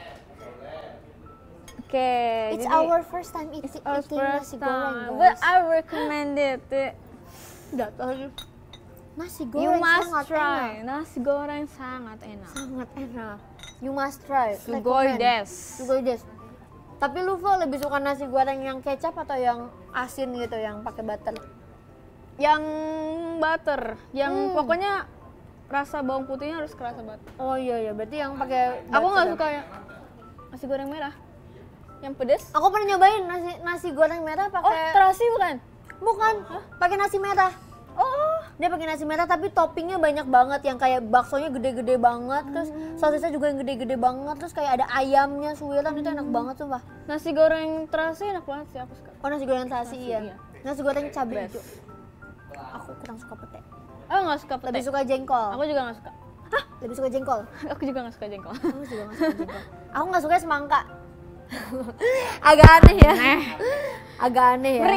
Okay. It's jadi our first time eating our nasi first goreng, time, but guys. I recommend it. Udah tahu. Nasi You goreng must sangat try. enak. Nasi goreng sangat enak. Sangat enak. You must try. Sugoi Recommend. desu. Sugoi desu. Tapi lu Flo lebih suka nasi goreng yang kecap atau yang asin gitu, yang pakai butter? Yang butter, yang pokoknya rasa bawang putihnya harus kerasa butter. Oh iya, berarti yang pakai Aku nggak butter. suka yang nasi goreng merah, yang pedes. Aku pernah nyobain nasi goreng merah Oh, pakai terasi bukan? bukan, pakai nasi merah. Oh, Dia pakai nasi merah tapi toppingnya banyak banget, yang kayak baksonya gede-gede banget, terus sosisnya juga yang gede-gede banget, terus kayak ada ayamnya suiran, itu enak banget sumpah. nasi goreng terasi enak banget sih, aku suka. Oh nasi goreng terasi iya. iya. Nasi goreng cabai Best. hijau. Aku kurang suka pete. Aku nggak suka pete. Lebih suka jengkol. Aku juga nggak suka. Lebih suka jengkol. Aku juga nggak suka jengkol. Aku juga nggak suka jengkol. Aku nggak suka semangka. Agak aneh ya. Agak aneh ya. Ngeri.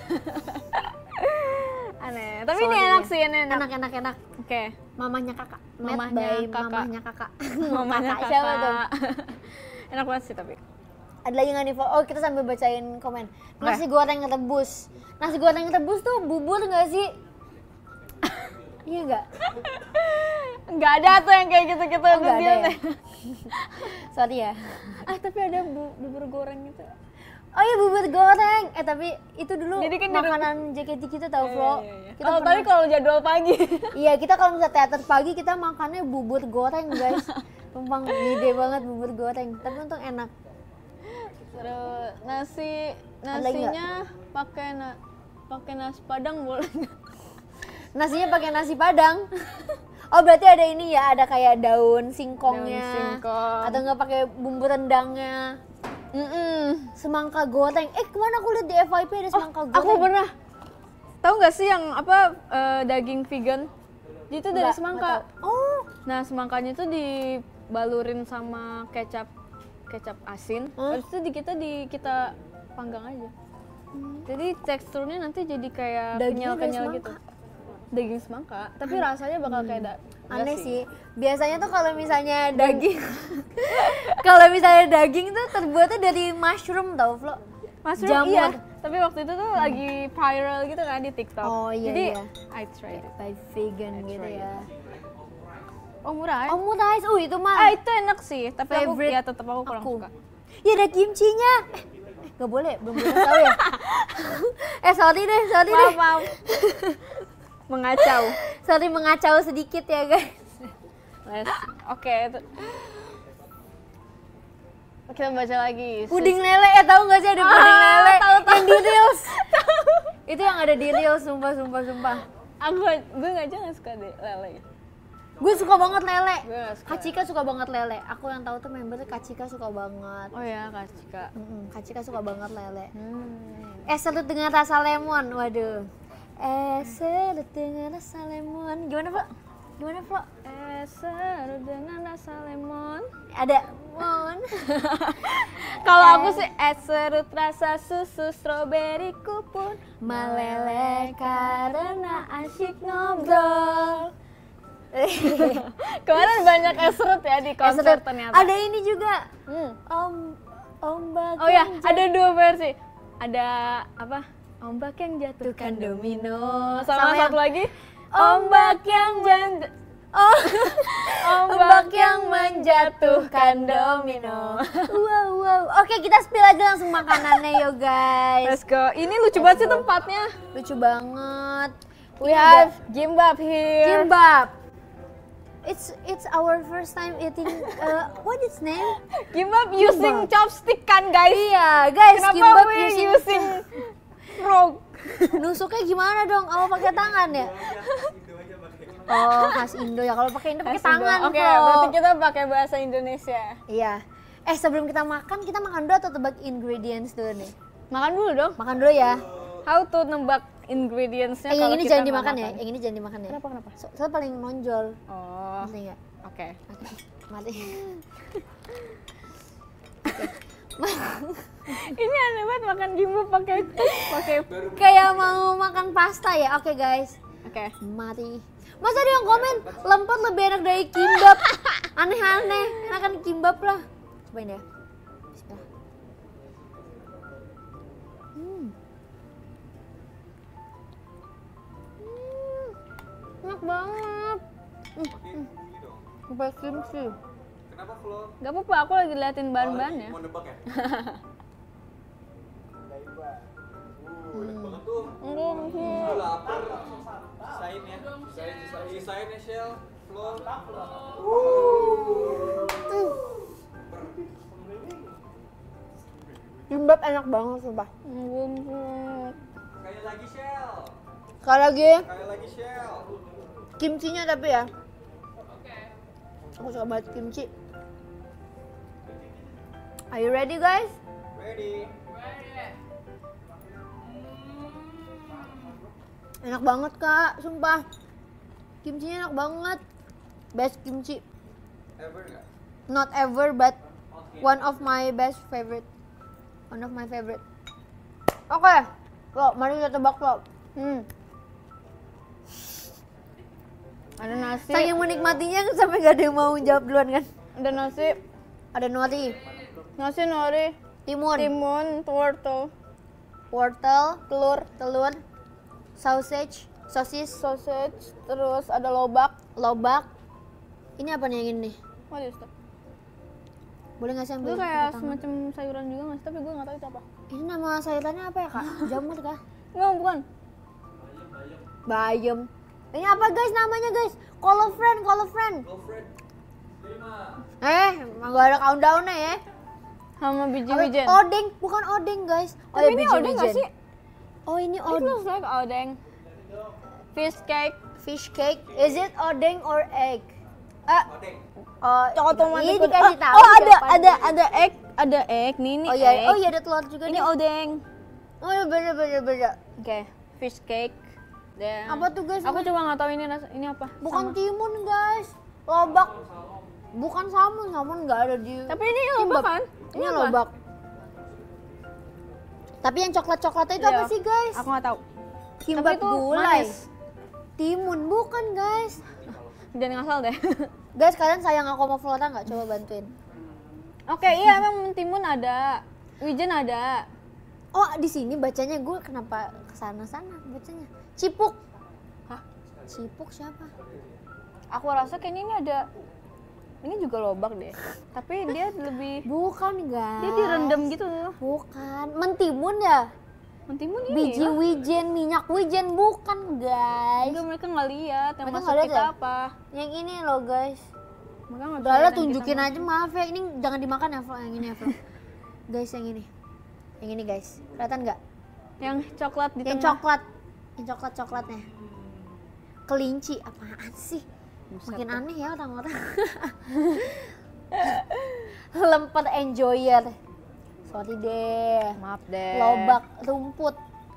Aneh. Tapi ini Sorry enak ya. sih, ini enak. Enak. Oke. Mamahnya kakak. Mamahnya Made by kakak. Mamahnya kakak. Mamanya Kakak siapa tuh? Enak banget sih tapi. Ada lagi nggak nih? Oh kita sambil bacain komen. Nasi goreng rebus. Nasi goreng rebus tuh bubur nggak sih? Iya nggak? Nggak ada tuh yang kayak gitu-gitu. Oh, nggak ada Dia ya? teh. Sorry ya. Tapi ada bubur goreng gitu. Oh iya bubur goreng. Tapi itu dulu Jadi kan makanan JKT kita tahu Flo. Kita Kalau pernah- tadi kalau jadwal pagi. Iya kita kalau misalnya teater pagi kita makannya bubur goreng guys. Tumpang gede banget bubur goreng. Tapi untung enak. Terus Ada lagi nggak? nasinya pakai nasi padang boleh nggak? Nasinya pakai nasi padang. Oh berarti ada ini ya, ada kayak daun singkongnya. Daun singkong. Atau nggak pakai bumbu rendangnya. Semangka goreng. Kemana aku lihat di FYP ada semangka goreng. Aku pernah. Tahu nggak sih yang daging vegan? Itu dari Nggak semangka. tahu. Oh. Nah semangkanya itu dibalurin sama kecap asin. Habis itu kita panggang aja. Jadi teksturnya nanti jadi kayak Dagingnya dari kenyal-kenyal gitu. Daging semangka, tapi rasanya bakal kayak Aneh sih. Biasanya tuh kalau misalnya daging kalau misalnya daging tuh terbuatnya dari mushroom tau Flo. Mushroom Jamur. iya, tapi waktu itu tuh lagi viral gitu kan di TikTok. Oh, iya, Jadi iya. I tried it. By vegan gitu tried ya. Oh murah ya? Oh murah, itu mah. Itu enak sih, tapi aku Favorite ya tetap aku kurang aku. suka. Ya ada kimchinya. Gak boleh, belum boleh tahu ya. Sorry deh. Maaf. Mengacau. Sorry mengacau sedikit ya guys. Oke, kita baca lagi. Puding lele, tahu nggak sih ada puding lele tahu. yang di reels? Itu yang ada di reels, sumpah. Gue nggak suka deh lele. Gue suka banget lele. Gue nggak suka. Kak Cika suka banget lele. Aku yang tahu tuh membernya Kak Cika suka banget. Oh ya, Kak Cika. Kak Cika suka banget lele. Hmm. Serut dengan rasa lemon, waduh. Serut dengan rasa lemon. Gimana Flo? Serut dengan rasa lemon. ada Mon. Kalau aku sih es serut rasa susu stroberiku pun Meleleh karena asyik ngobrol. kemarin banyak es serut ya di konser Serut. ternyata. Ada ini juga. Hmm. Ombak Oh ya, yang ada dua versi. Ada apa? Ombak yang jatuhkan jatuhkan domino. domino. Sama yang satu lagi, ombak yang Oh, ombak yang menjatuhkan domino. wow. Oke, kita spill aja langsung makanannya yo guys. Let's go. Ini lucu banget sih tempatnya. Lucu banget. We have gimbap here. Kimbap. It's our first time eating what is name? Gimbap using chopstick kan guys? Iya, guys, Kenapa kimbap we using using frog? nusuknya gimana dong? Oh, pakai tangan ya? Oh, khas Indo ya. Kalau pakai Indo pakai tangan. Oke, Flo. berarti kita pakai bahasa Indonesia. Iya. Sebelum kita makan dulu atau tebak ingredients dulu nih? Makan dulu dong. Makan dulu ya. How to nebak ingredients-nya Yang kalau ini kita jangan nggak dimakan ya. makan. Yang ini jangan dimakan ya. Kenapa? Soalnya paling nonjol. Oh, Ngerti nggak? oke. Mati. Ini aneh banget makan gimbap pakai Kayak mau makan pasta ya. Oke guys. Oke. Mati. Masa ada yang komen lempot lebih enak dari kimbap? Aneh-aneh. Enakan kimbap lah. Cobain ya. Bismillah. Enak banget. Makin bunyi dong. Sampai kimchi. Kenapa Flo? Gak apa-apa, aku lagi liatin bahan-bahannya. Mau nebak ya? Enak banget tuh. Gue lapar. Sisain ya. Sisain ya Shell. Flo. Kimbap enak banget sumpah. Kayak lagi Shell. Sekali lagi Kayak lagi Shell. kimchinya tapi ya. Aku suka banget kimchi. Are you ready guys? Ready? Enak banget kak, sumpah. Kimchinya enak banget. Best kimchi. Ever nggak? Not ever but one of my best favorite. One of my favorite. Oke, Lo, mari kita tebak Lo. Ada nasi, Saking menikmatinya sampai gak ada yang mau jawab duluan kan? ada nasi, Ada nori, nori, timun, timun, wortel, wortel, telur, telur, sausage, sosis, sausage, terus ada lobak. lobak. Ini apa nih yang ini? What is that? Boleh nggak sih Itu ambil kayak pakai tangan? semacam sayuran juga nggak sih? Tapi gue nggak tahu itu apa. Ini nama sayurannya apa ya kak? Jamur kah? Nggak, bukan. Bayam. Ini apa guys namanya guys? Kolofren. Girlfriend. 5. Nggak ada countdown-nya ya? Sama biji wijen. Odeng, bukan odeng guys. Oh Tapi ya ini biji odeng nggak wijen. sih? Oh ini It odeng. looks like odeng. Fish cake. Fish cake. Is it odeng or egg? Odeng. Oh, Otomatis. ini dikasih tahu. Oh jawabannya. ada egg. Nih ini Oh iya, egg. oh iya ada telur juga Ini nih. odeng. Oh iya beda. Oke, fish cake. Dan Apa tuh guys? aku cuma nggak tahu ini apa. Bukan Sama. timun guys. Lobak. Bukan salmon nggak ada di. Tapi ini lobak kimbab. kan? Ini apa? lobak. Tapi yang coklat-coklatnya itu Iya. apa sih guys? Aku nggak tahu. Kimbab Tapi itu gulai. manis. Timun bukan guys. Jangan ngasal deh. Guys kalian sayang aku sama Flora nggak? Coba bantuin. Oke, iya emang timun ada. Wijen ada. Oh di sini bacanya gue kenapa kesana-sana bacanya? Cipuk. Hah? Cipuk siapa? Aku rasa kayaknya ini ada. Ini juga lobak deh. Tapi dia lebih Bukan guys. dia direndam gitu loh. Bukan. Mentimun ya? Mentimun ini. Biji lah. wijen, minyak wijen bukan guys. Enggak, mereka nggak lihat yang Mereka masuk nggak lihat kita ya? apa. Yang ini loh guys. Mereka nggak bisa Udah lah lihat yang tunjukin kita aja maaf ya. Ini jangan dimakan ya Flo. Yang ini ya Flo. Guys yang ini. Yang ini guys. Kelihatan nggak? makan. Yang coklat di Yang tengah. coklat. Yang coklat-coklatnya. Kelinci apaan sih? Buset Makin dah. aneh ya orang-orang. Lemper enjoyer. Sorry deh. Maaf deh. Lobak rumput.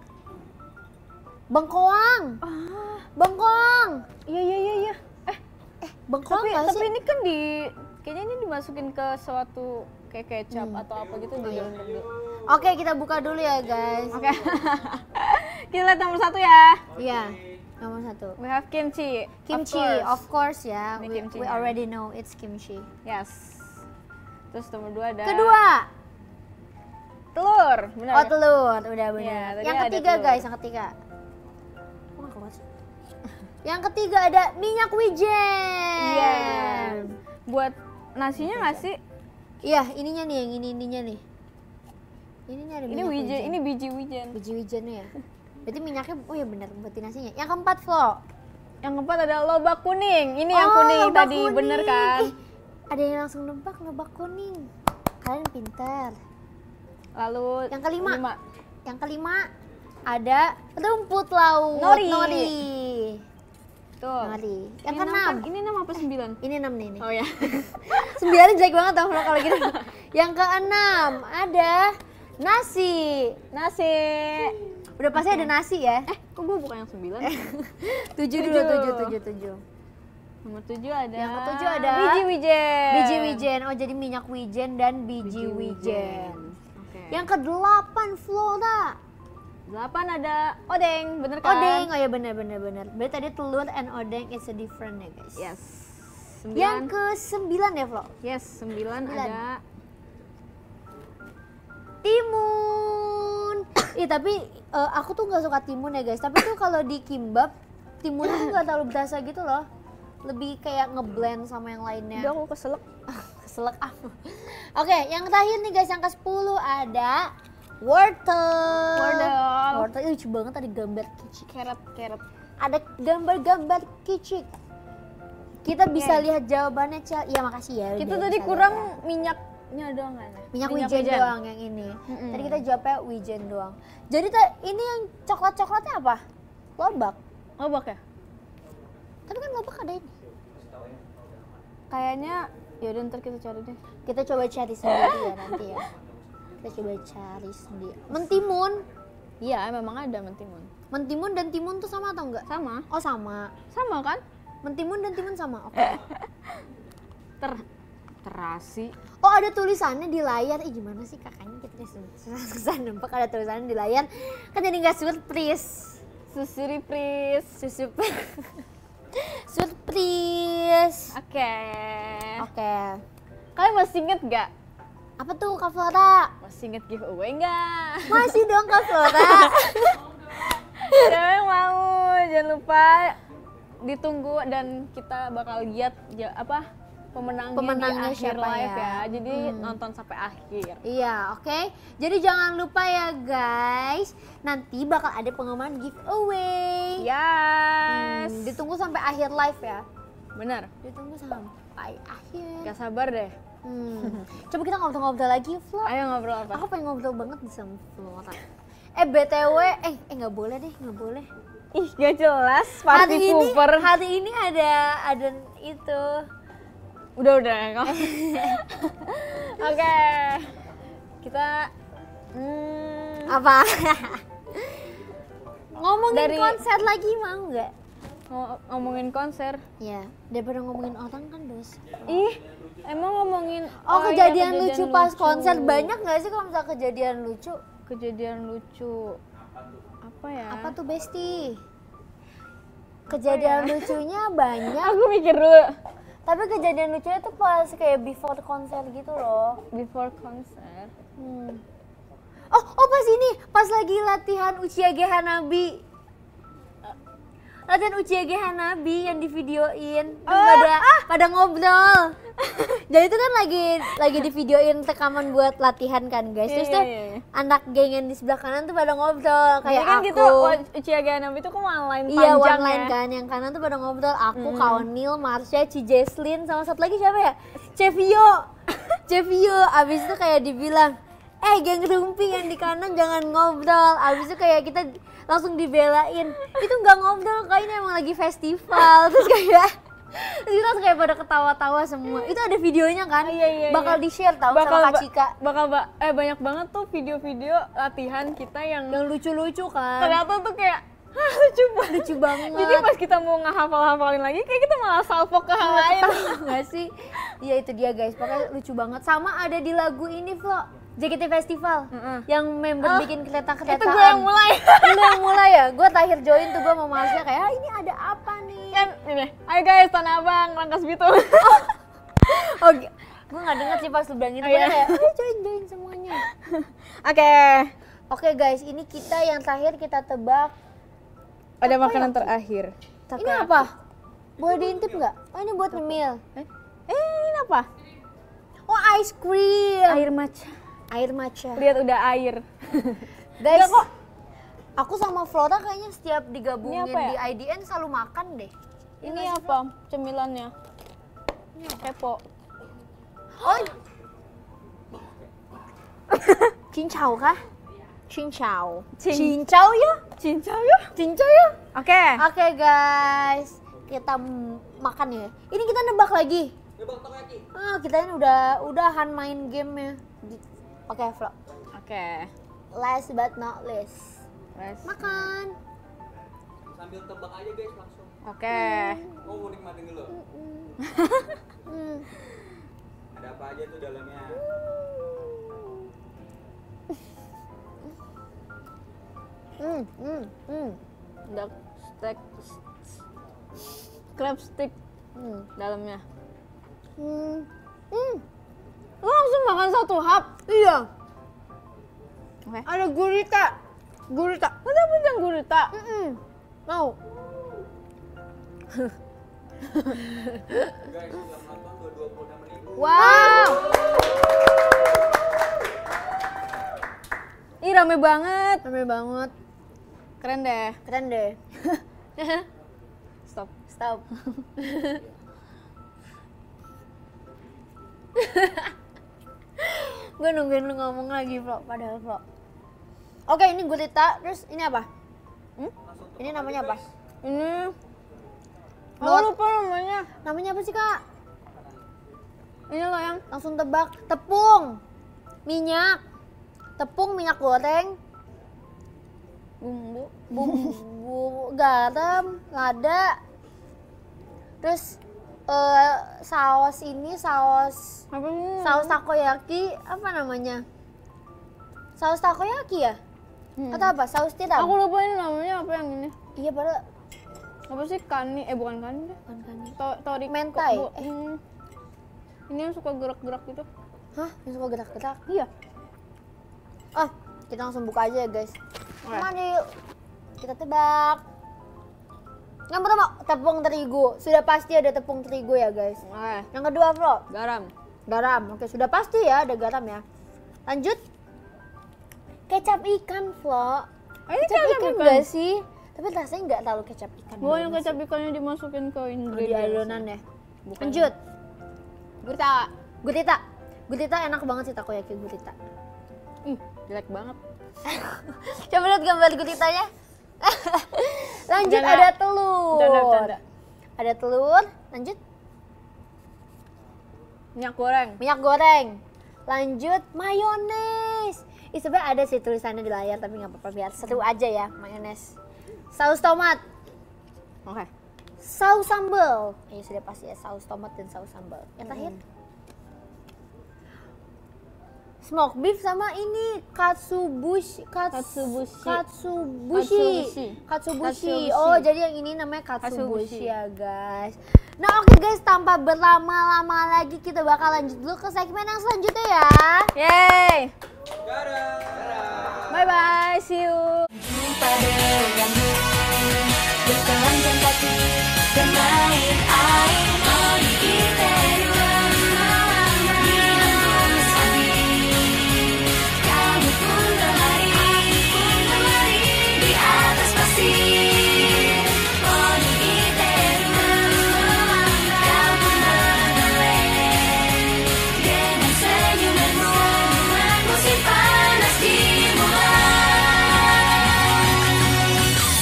Bengkoang. Ah, Bengkoang. iya. Bengkoang Tapi nggak tapi sih? ini kan Kayaknya ini dimasukin ke suatu kayak kecap atau apa gitu di dalam dulu. Oke, kita buka dulu ya guys. Oke. Kita lihat nomor 1 ya. Iya, nomor 1. We have kimchi. Kimchi, of course ya. Ini We kimchinya. already know it's kimchi. Yes. Terus nomor 2 ada Kedua, telur. Benar. oh telur, udah benar. Iya, tadi Yang ada ketiga telur. guys, yang ketiga. Kok nggak keluar sih? Yang ketiga ada minyak wijen. Iya. Buat nasinya nggak sih? Iya, ininya nih, yang ininya nih. Ininya ada Ini minyak wijen, ini biji wijen. Biji wijennya ya. Berarti minyaknya, oh ya benar buat nasinya. Yang keempat, Flo. Yang keempat ada lobak kuning. Ini yang Oh, kuning lobak tadi, kuning. bener kan? Ih, ada yang langsung nebak lobak kuning. Kalian pintar. Lalu Yang kelima. 5. Yang kelima ada rumput laut. Nori. Tuh. Nori. Yang Ini keenam. Ini 6 apa 9? Ini 6 nih. Oh ya. 9 jelek banget tau Flo kalau gitu. Yang keenam ada nasi. Nasi. Udah pasti ada nasi ya. Kok gue bukan yang 9? 7 dulu, 7. Nomor 7 ada. Yang ketujuh ada biji wijen. Biji wijen. Oh, jadi minyak wijen dan biji wijen. Oke. Yang ke-8 Flora. 8 ada odeng, bener kan? Odeng. Oh ya benar. Berarti tadi telur and odeng is a different ya guys. Yes. 9. Yang ke-9 ya Flo. Yes, 9 ada Timun. Ih tapi aku tuh nggak suka timun ya guys. Tapi tuh kalau di kimbab timunnya tuh nggak terlalu berasa gitu loh. Lebih kayak ngeblend sama yang lainnya. udah aku keselak. Keselak apa? Oke, yang terakhir nih guys, yang ke-10 ada wortel. Wortel itu lucu banget, ada gambar kicik. Carrot. Ada gambar-gambar kicik. Kita bisa lihat jawabannya, Cel. Iya, makasih ya. Kita udah tadi bisa kurang lihat. minyaknya doang kan? minyak wijen doang yang ini. Tadi kita jawabnya wijen doang. Jadi ini yang coklat-coklatnya apa? Lobak. Lobak ya? Tapi kan lobak ada ini. Kayaknya ya udah ntar kita cari deh. Kita coba cari sendiri ya nanti ya. Kita coba cari sendiri. Mentimun. Iya, memang ada mentimun. Mentimun dan timun tuh sama atau enggak? Sama. Oh sama. Sama kan? Mentimun dan timun sama. Oke. Terasi. Oh ada tulisannya di layar. Gimana sih kakaknya kita susah nembak ada tulisannya di layar. Kan jadi nggak surprise. Susiripris. Surprise. Oke. Oke. Kalian masih inget gak? Apa tuh Kak Flora? Masih inget giveaway nggak? Masih dong Kak Flora. Siapa yang mau? Jangan lupa ditunggu dan kita bakal lihat pemenangnya di akhir siapa live ya? ya. Jadi nonton sampai akhir. Iya, oke. Jadi jangan lupa ya guys, nanti bakal ada pengumuman giveaway. Yes. Ditunggu sampai akhir live ya. Bener. Ditunggu sampai akhir. Gak sabar deh. Coba kita ngobrol-ngobrol lagi, Flo. Ayo ngobrol apa? Aku pengen ngobrol banget sama Flora. BTW, nggak boleh deh, nggak boleh. Ih, gak jelas. Party pooper. Hari ini ada itu. Udah. Oke. Kita Apa? Ngomongin Dari- konser lagi mau nggak? ngomongin konser. Ya, daripada ngomongin orang kan dosa. Ih, emang ngomongin Oh, iya, kejadian lucu pas konser banyak nggak sih kalau misalnya kejadian lucu? Kejadian lucu. Apa ya? Apa tuh Besti? Kejadian lucunya banyak, Aku mikir dulu. tapi kejadian lucunya tuh pas kayak before konser gitu loh. Before konser. Oh pas ini, pas lagi latihan Uchiha Hanabi. Latihan Uchiha Hanabi yang divideoin, terus pada ngobrol. Jadi itu kan lagi divideoin rekaman buat latihan kan guys. Terus tuh Iya. anak geng yang di sebelah kanan tuh pada ngobrol kayak Jadi kan aku. gitu, Uchiha Hanabi itu kan one line Iya panjang one line ya. kan, yang kanan tuh pada ngobrol. Aku, Kawanil, Marsha, Cijeslin, sama satu lagi siapa ya? Cevio. Abis itu kayak dibilang, geng Rumpi yang di kanan jangan ngobrol. Abis itu kayak kita langsung dibelain. Itu nggak ngobrol, kak ini emang lagi festival. Terus kita langsung kayak pada ketawa-tawa semua. Itu ada videonya kan? Iya. Bakal di-share tau sama Kak Cika. Banyak banget tuh video-video latihan kita yang Yang lucu-lucu kan? ternyata tuh kayak Lucu banget. Lucu banget. Jadi pas kita mau ngehafal-hafalin lagi, kayak kita malah salvo ke hal lain. Nggak sih? Iya itu dia guys, pokoknya lucu banget. Sama ada di lagu ini Flo, JKT Festival, yang member bikin kereta-keretaan. Itu gue yang mulai. Lu yang mulai ya? Gue terakhir join tuh gue mau masuknya kayak, ini ada apa nih? Kan ini, ayo guys, Tanah Abang, Rangkas Bitung. Oh, gue nggak denger sih pas lu bilang itu. Oh, iya. Gue kayak, ayo join semuanya. Oke. Oke guys, ini kita yang terakhir kita tebak. Ada makanan terakhir. Ini apa? Boleh diintip nggak? Oh ini buat nyemil. Ini apa? Oh ice cream. Air matcha. Air matcha. Lihat udah air. Guys, Enggak kok. aku sama Flora kayaknya setiap digabungin Ini apa ya? di IDN selalu makan deh. Ini apa? Cemilannya. Kepo. Oh. Cincau kah? Cincau. Cincau ya? Cincau ya? Cincau ya? Oke. Oke guys, kita makan ya. Ini kita nebak lagi. Nebak takoyaki. Kita ini udahan main gamenya. Oke, Flo. Oke. Last but not least. Let's- Makan. Sambil tebak aja guys langsung. Oke. Oh mau nikmatin dulu. Hmm. Ada apa aja tuh dalamnya? Duck steak. Crab stick dalamnya. Lu langsung makan satu hap? Iya. Oke. Ada gurita. Gurita. Kenapa yang gurita? Mau? Guys sudah menonton 26.000. Wow. Ih rame banget. Rame banget. Keren deh. Keren deh. Stop. Stop. Gue nungguin lu ngomong lagi, Flo. Padahal, Flo. Oke, ini gurita. Terus ini apa? Ini namanya apa? Ini. Not- Oh lupa namanya. Namanya apa sih, Kak? Ini loh yang. Langsung tebak. Tepung. Minyak. Tepung, minyak goreng. Bumbu. Bumbu garam, lada. Terus saus ini, saus Apa sih? saus takoyaki, apa namanya? Saus takoyaki ya? Atau apa? Saus tiram? Aku lupa ini namanya apa yang ini. Iya, padahal Apa sih kani? Bukan kani deh. bukan kan. Tori. Mentai. Ini yang suka gerak-gerak gitu. Hah? Yang suka gerak-gerak? Iya. Ah, kita langsung buka aja ya, guys. Oke. Mari kita tebak. Yang pertama, tepung terigu. Sudah pasti ada tepung terigu ya, guys. Oke. Yang kedua, Bro, Garam. garam. Oke, sudah pasti ya ada garam ya. Lanjut. Kecap ikan, Flo. Ini Kecap ikan ikan. enggak sih? Tapi rasanya enggak terlalu kecap ikan. Gua yang banget kecap ikannya dimasukin ke sih. Oh, di ingredients. adonan ya. Bukan. Lanjut. Gurita. Gurita. Gurita enak banget sih takoyaki gurita. Ih, jelek banget. Coba lihat gambar guritanya. Lanjut, Bercanda. ada telur. Bercanda. Ada telur. Lanjut, Minyak goreng. minyak goreng. Lanjut, mayones. Sebenarnya ada sih tulisannya di layar tapi nggak apa-apa, biar seru aja ya, mayones. Saus tomat, Oke. saus sambal. Ini sudah pasti ya, saus tomat dan saus sambal. Yang terakhir, smoke beef sama ini katsubushi. Katsubushi. Katsubushi. Katsubushi. Oh, jadi yang ini namanya katsubushi Katsubushi. ya, guys. Nah, oke guys, tanpa berlama-lama lagi kita bakal lanjut dulu ke segmen yang selanjutnya ya. Yeay. Dadah. Bye bye. See you. Jumpa denganmu bertelanjang kaki bermain air oh kita dua minum sapi kamu pun berlari di atas pasir oh kita dua kau pun menoleh dengan senyumanmu musim panas dimulai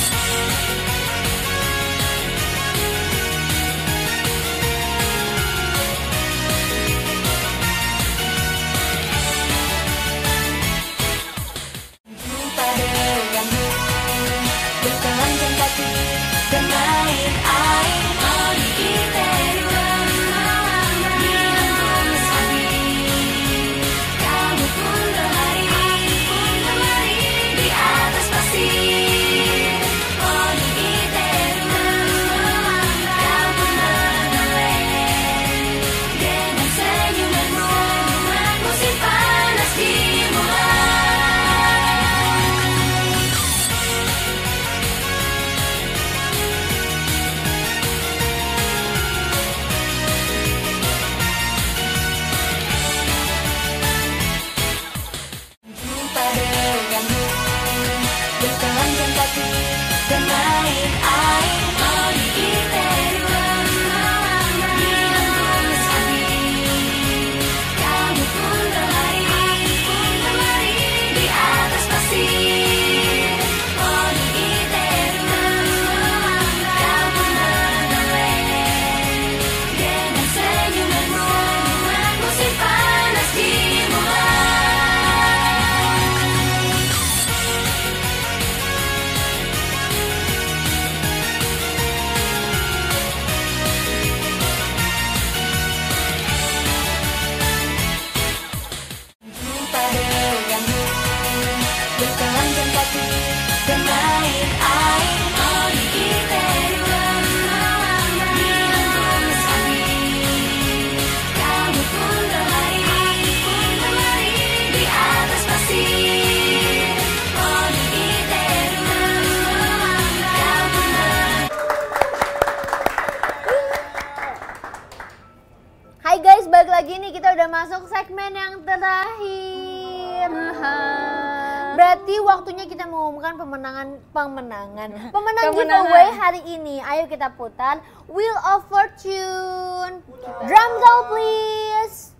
kita udah masuk segmen yang terakhir. Berarti waktunya kita mengumumkan pemenang giveaway hari ini. Ayo kita putar Wheel of Fortune. Drum roll please.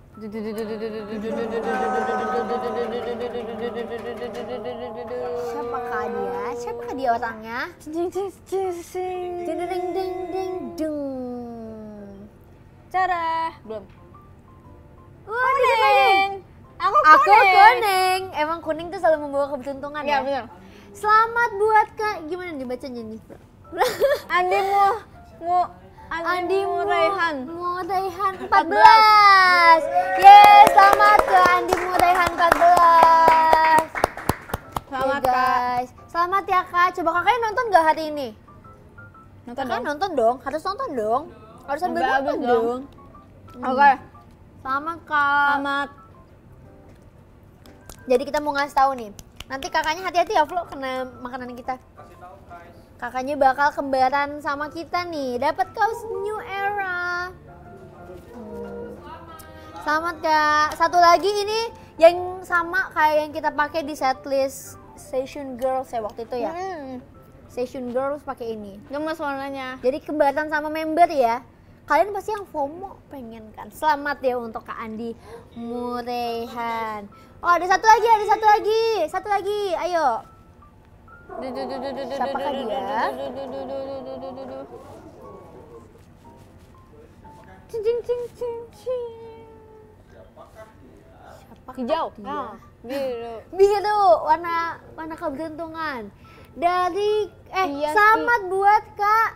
Siapakah dia? Siapakah dia orangnya? Ding ding ding ding dung. Cara belum. Kuning. Aku kuning. Emang kuning tuh selalu membawa keberuntungan Iya ya. benar. Selamat buat Kak. Gimana nih bacanya nih? Andi Muraihan. Muraihan 14. Yeay, selamat ke Andi Muraihan 14. Selamat Oke, Kak. guys. Selamat ya Kak. Coba kakaknya nonton gak hari ini? Nonton Kakak dong. nonton dong. Harus nonton dong. Harus sambil Sampai nonton habis dong. dong. Oke. Selamat Kak. Selamat. Jadi kita mau ngasih tahu nih. Nanti kakaknya hati-hati ya Flo kena makanan kita. Kakaknya bakal kembaran sama kita nih. Dapat kaos New Era. Selamat Kak. Satu lagi ini yang sama kayak yang kita pakai di setlist Session Girls ya waktu itu ya. Session Girls pakai ini. Gemes warnanya. Jadi kembaran sama member ya. Kalian pasti yang FOMO pengen kan. Selamat ya untuk Kak Andi Muraihan. Oh ada satu lagi. Ayo. Siapakah dia? Hijau. Dia? Biru. Biru, warna keberuntungan. Dari Iya, selamat buat Kak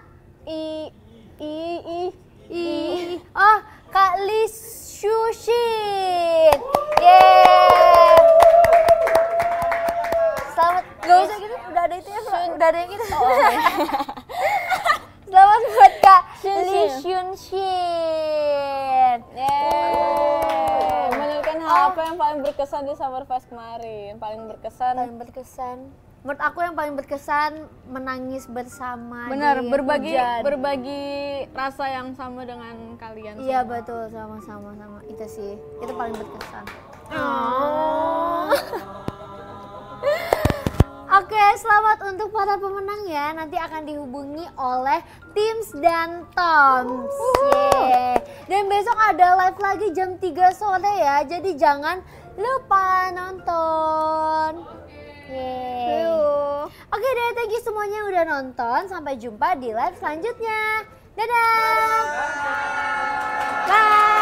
Oh, Kak Lee Shushin. Yeay. Selamat. Gak usah gitu, udah ada itu ya, Flo. Udah ada yang gitu. Selamat buat Kak Lee Shushin. Yeay. Menurutkan hal apa yang paling berkesan di Summer Fest kemarin? Paling berkesan. Paling berkesan. Menurut aku yang paling berkesan menangis bersama. Benar, di berbagi hujan. rasa yang sama dengan kalian. Iya semua. betul, sama itu sih, itu paling berkesan. Oke, selamat untuk para pemenang ya. Nanti akan dihubungi oleh Teams dan Toms. Yeay. Dan besok ada live lagi jam 3 sore ya. Jadi jangan lupa nonton. Yeay. Oke deh, thank you semuanya udah nonton. Sampai jumpa di live selanjutnya. Dadah. Bye.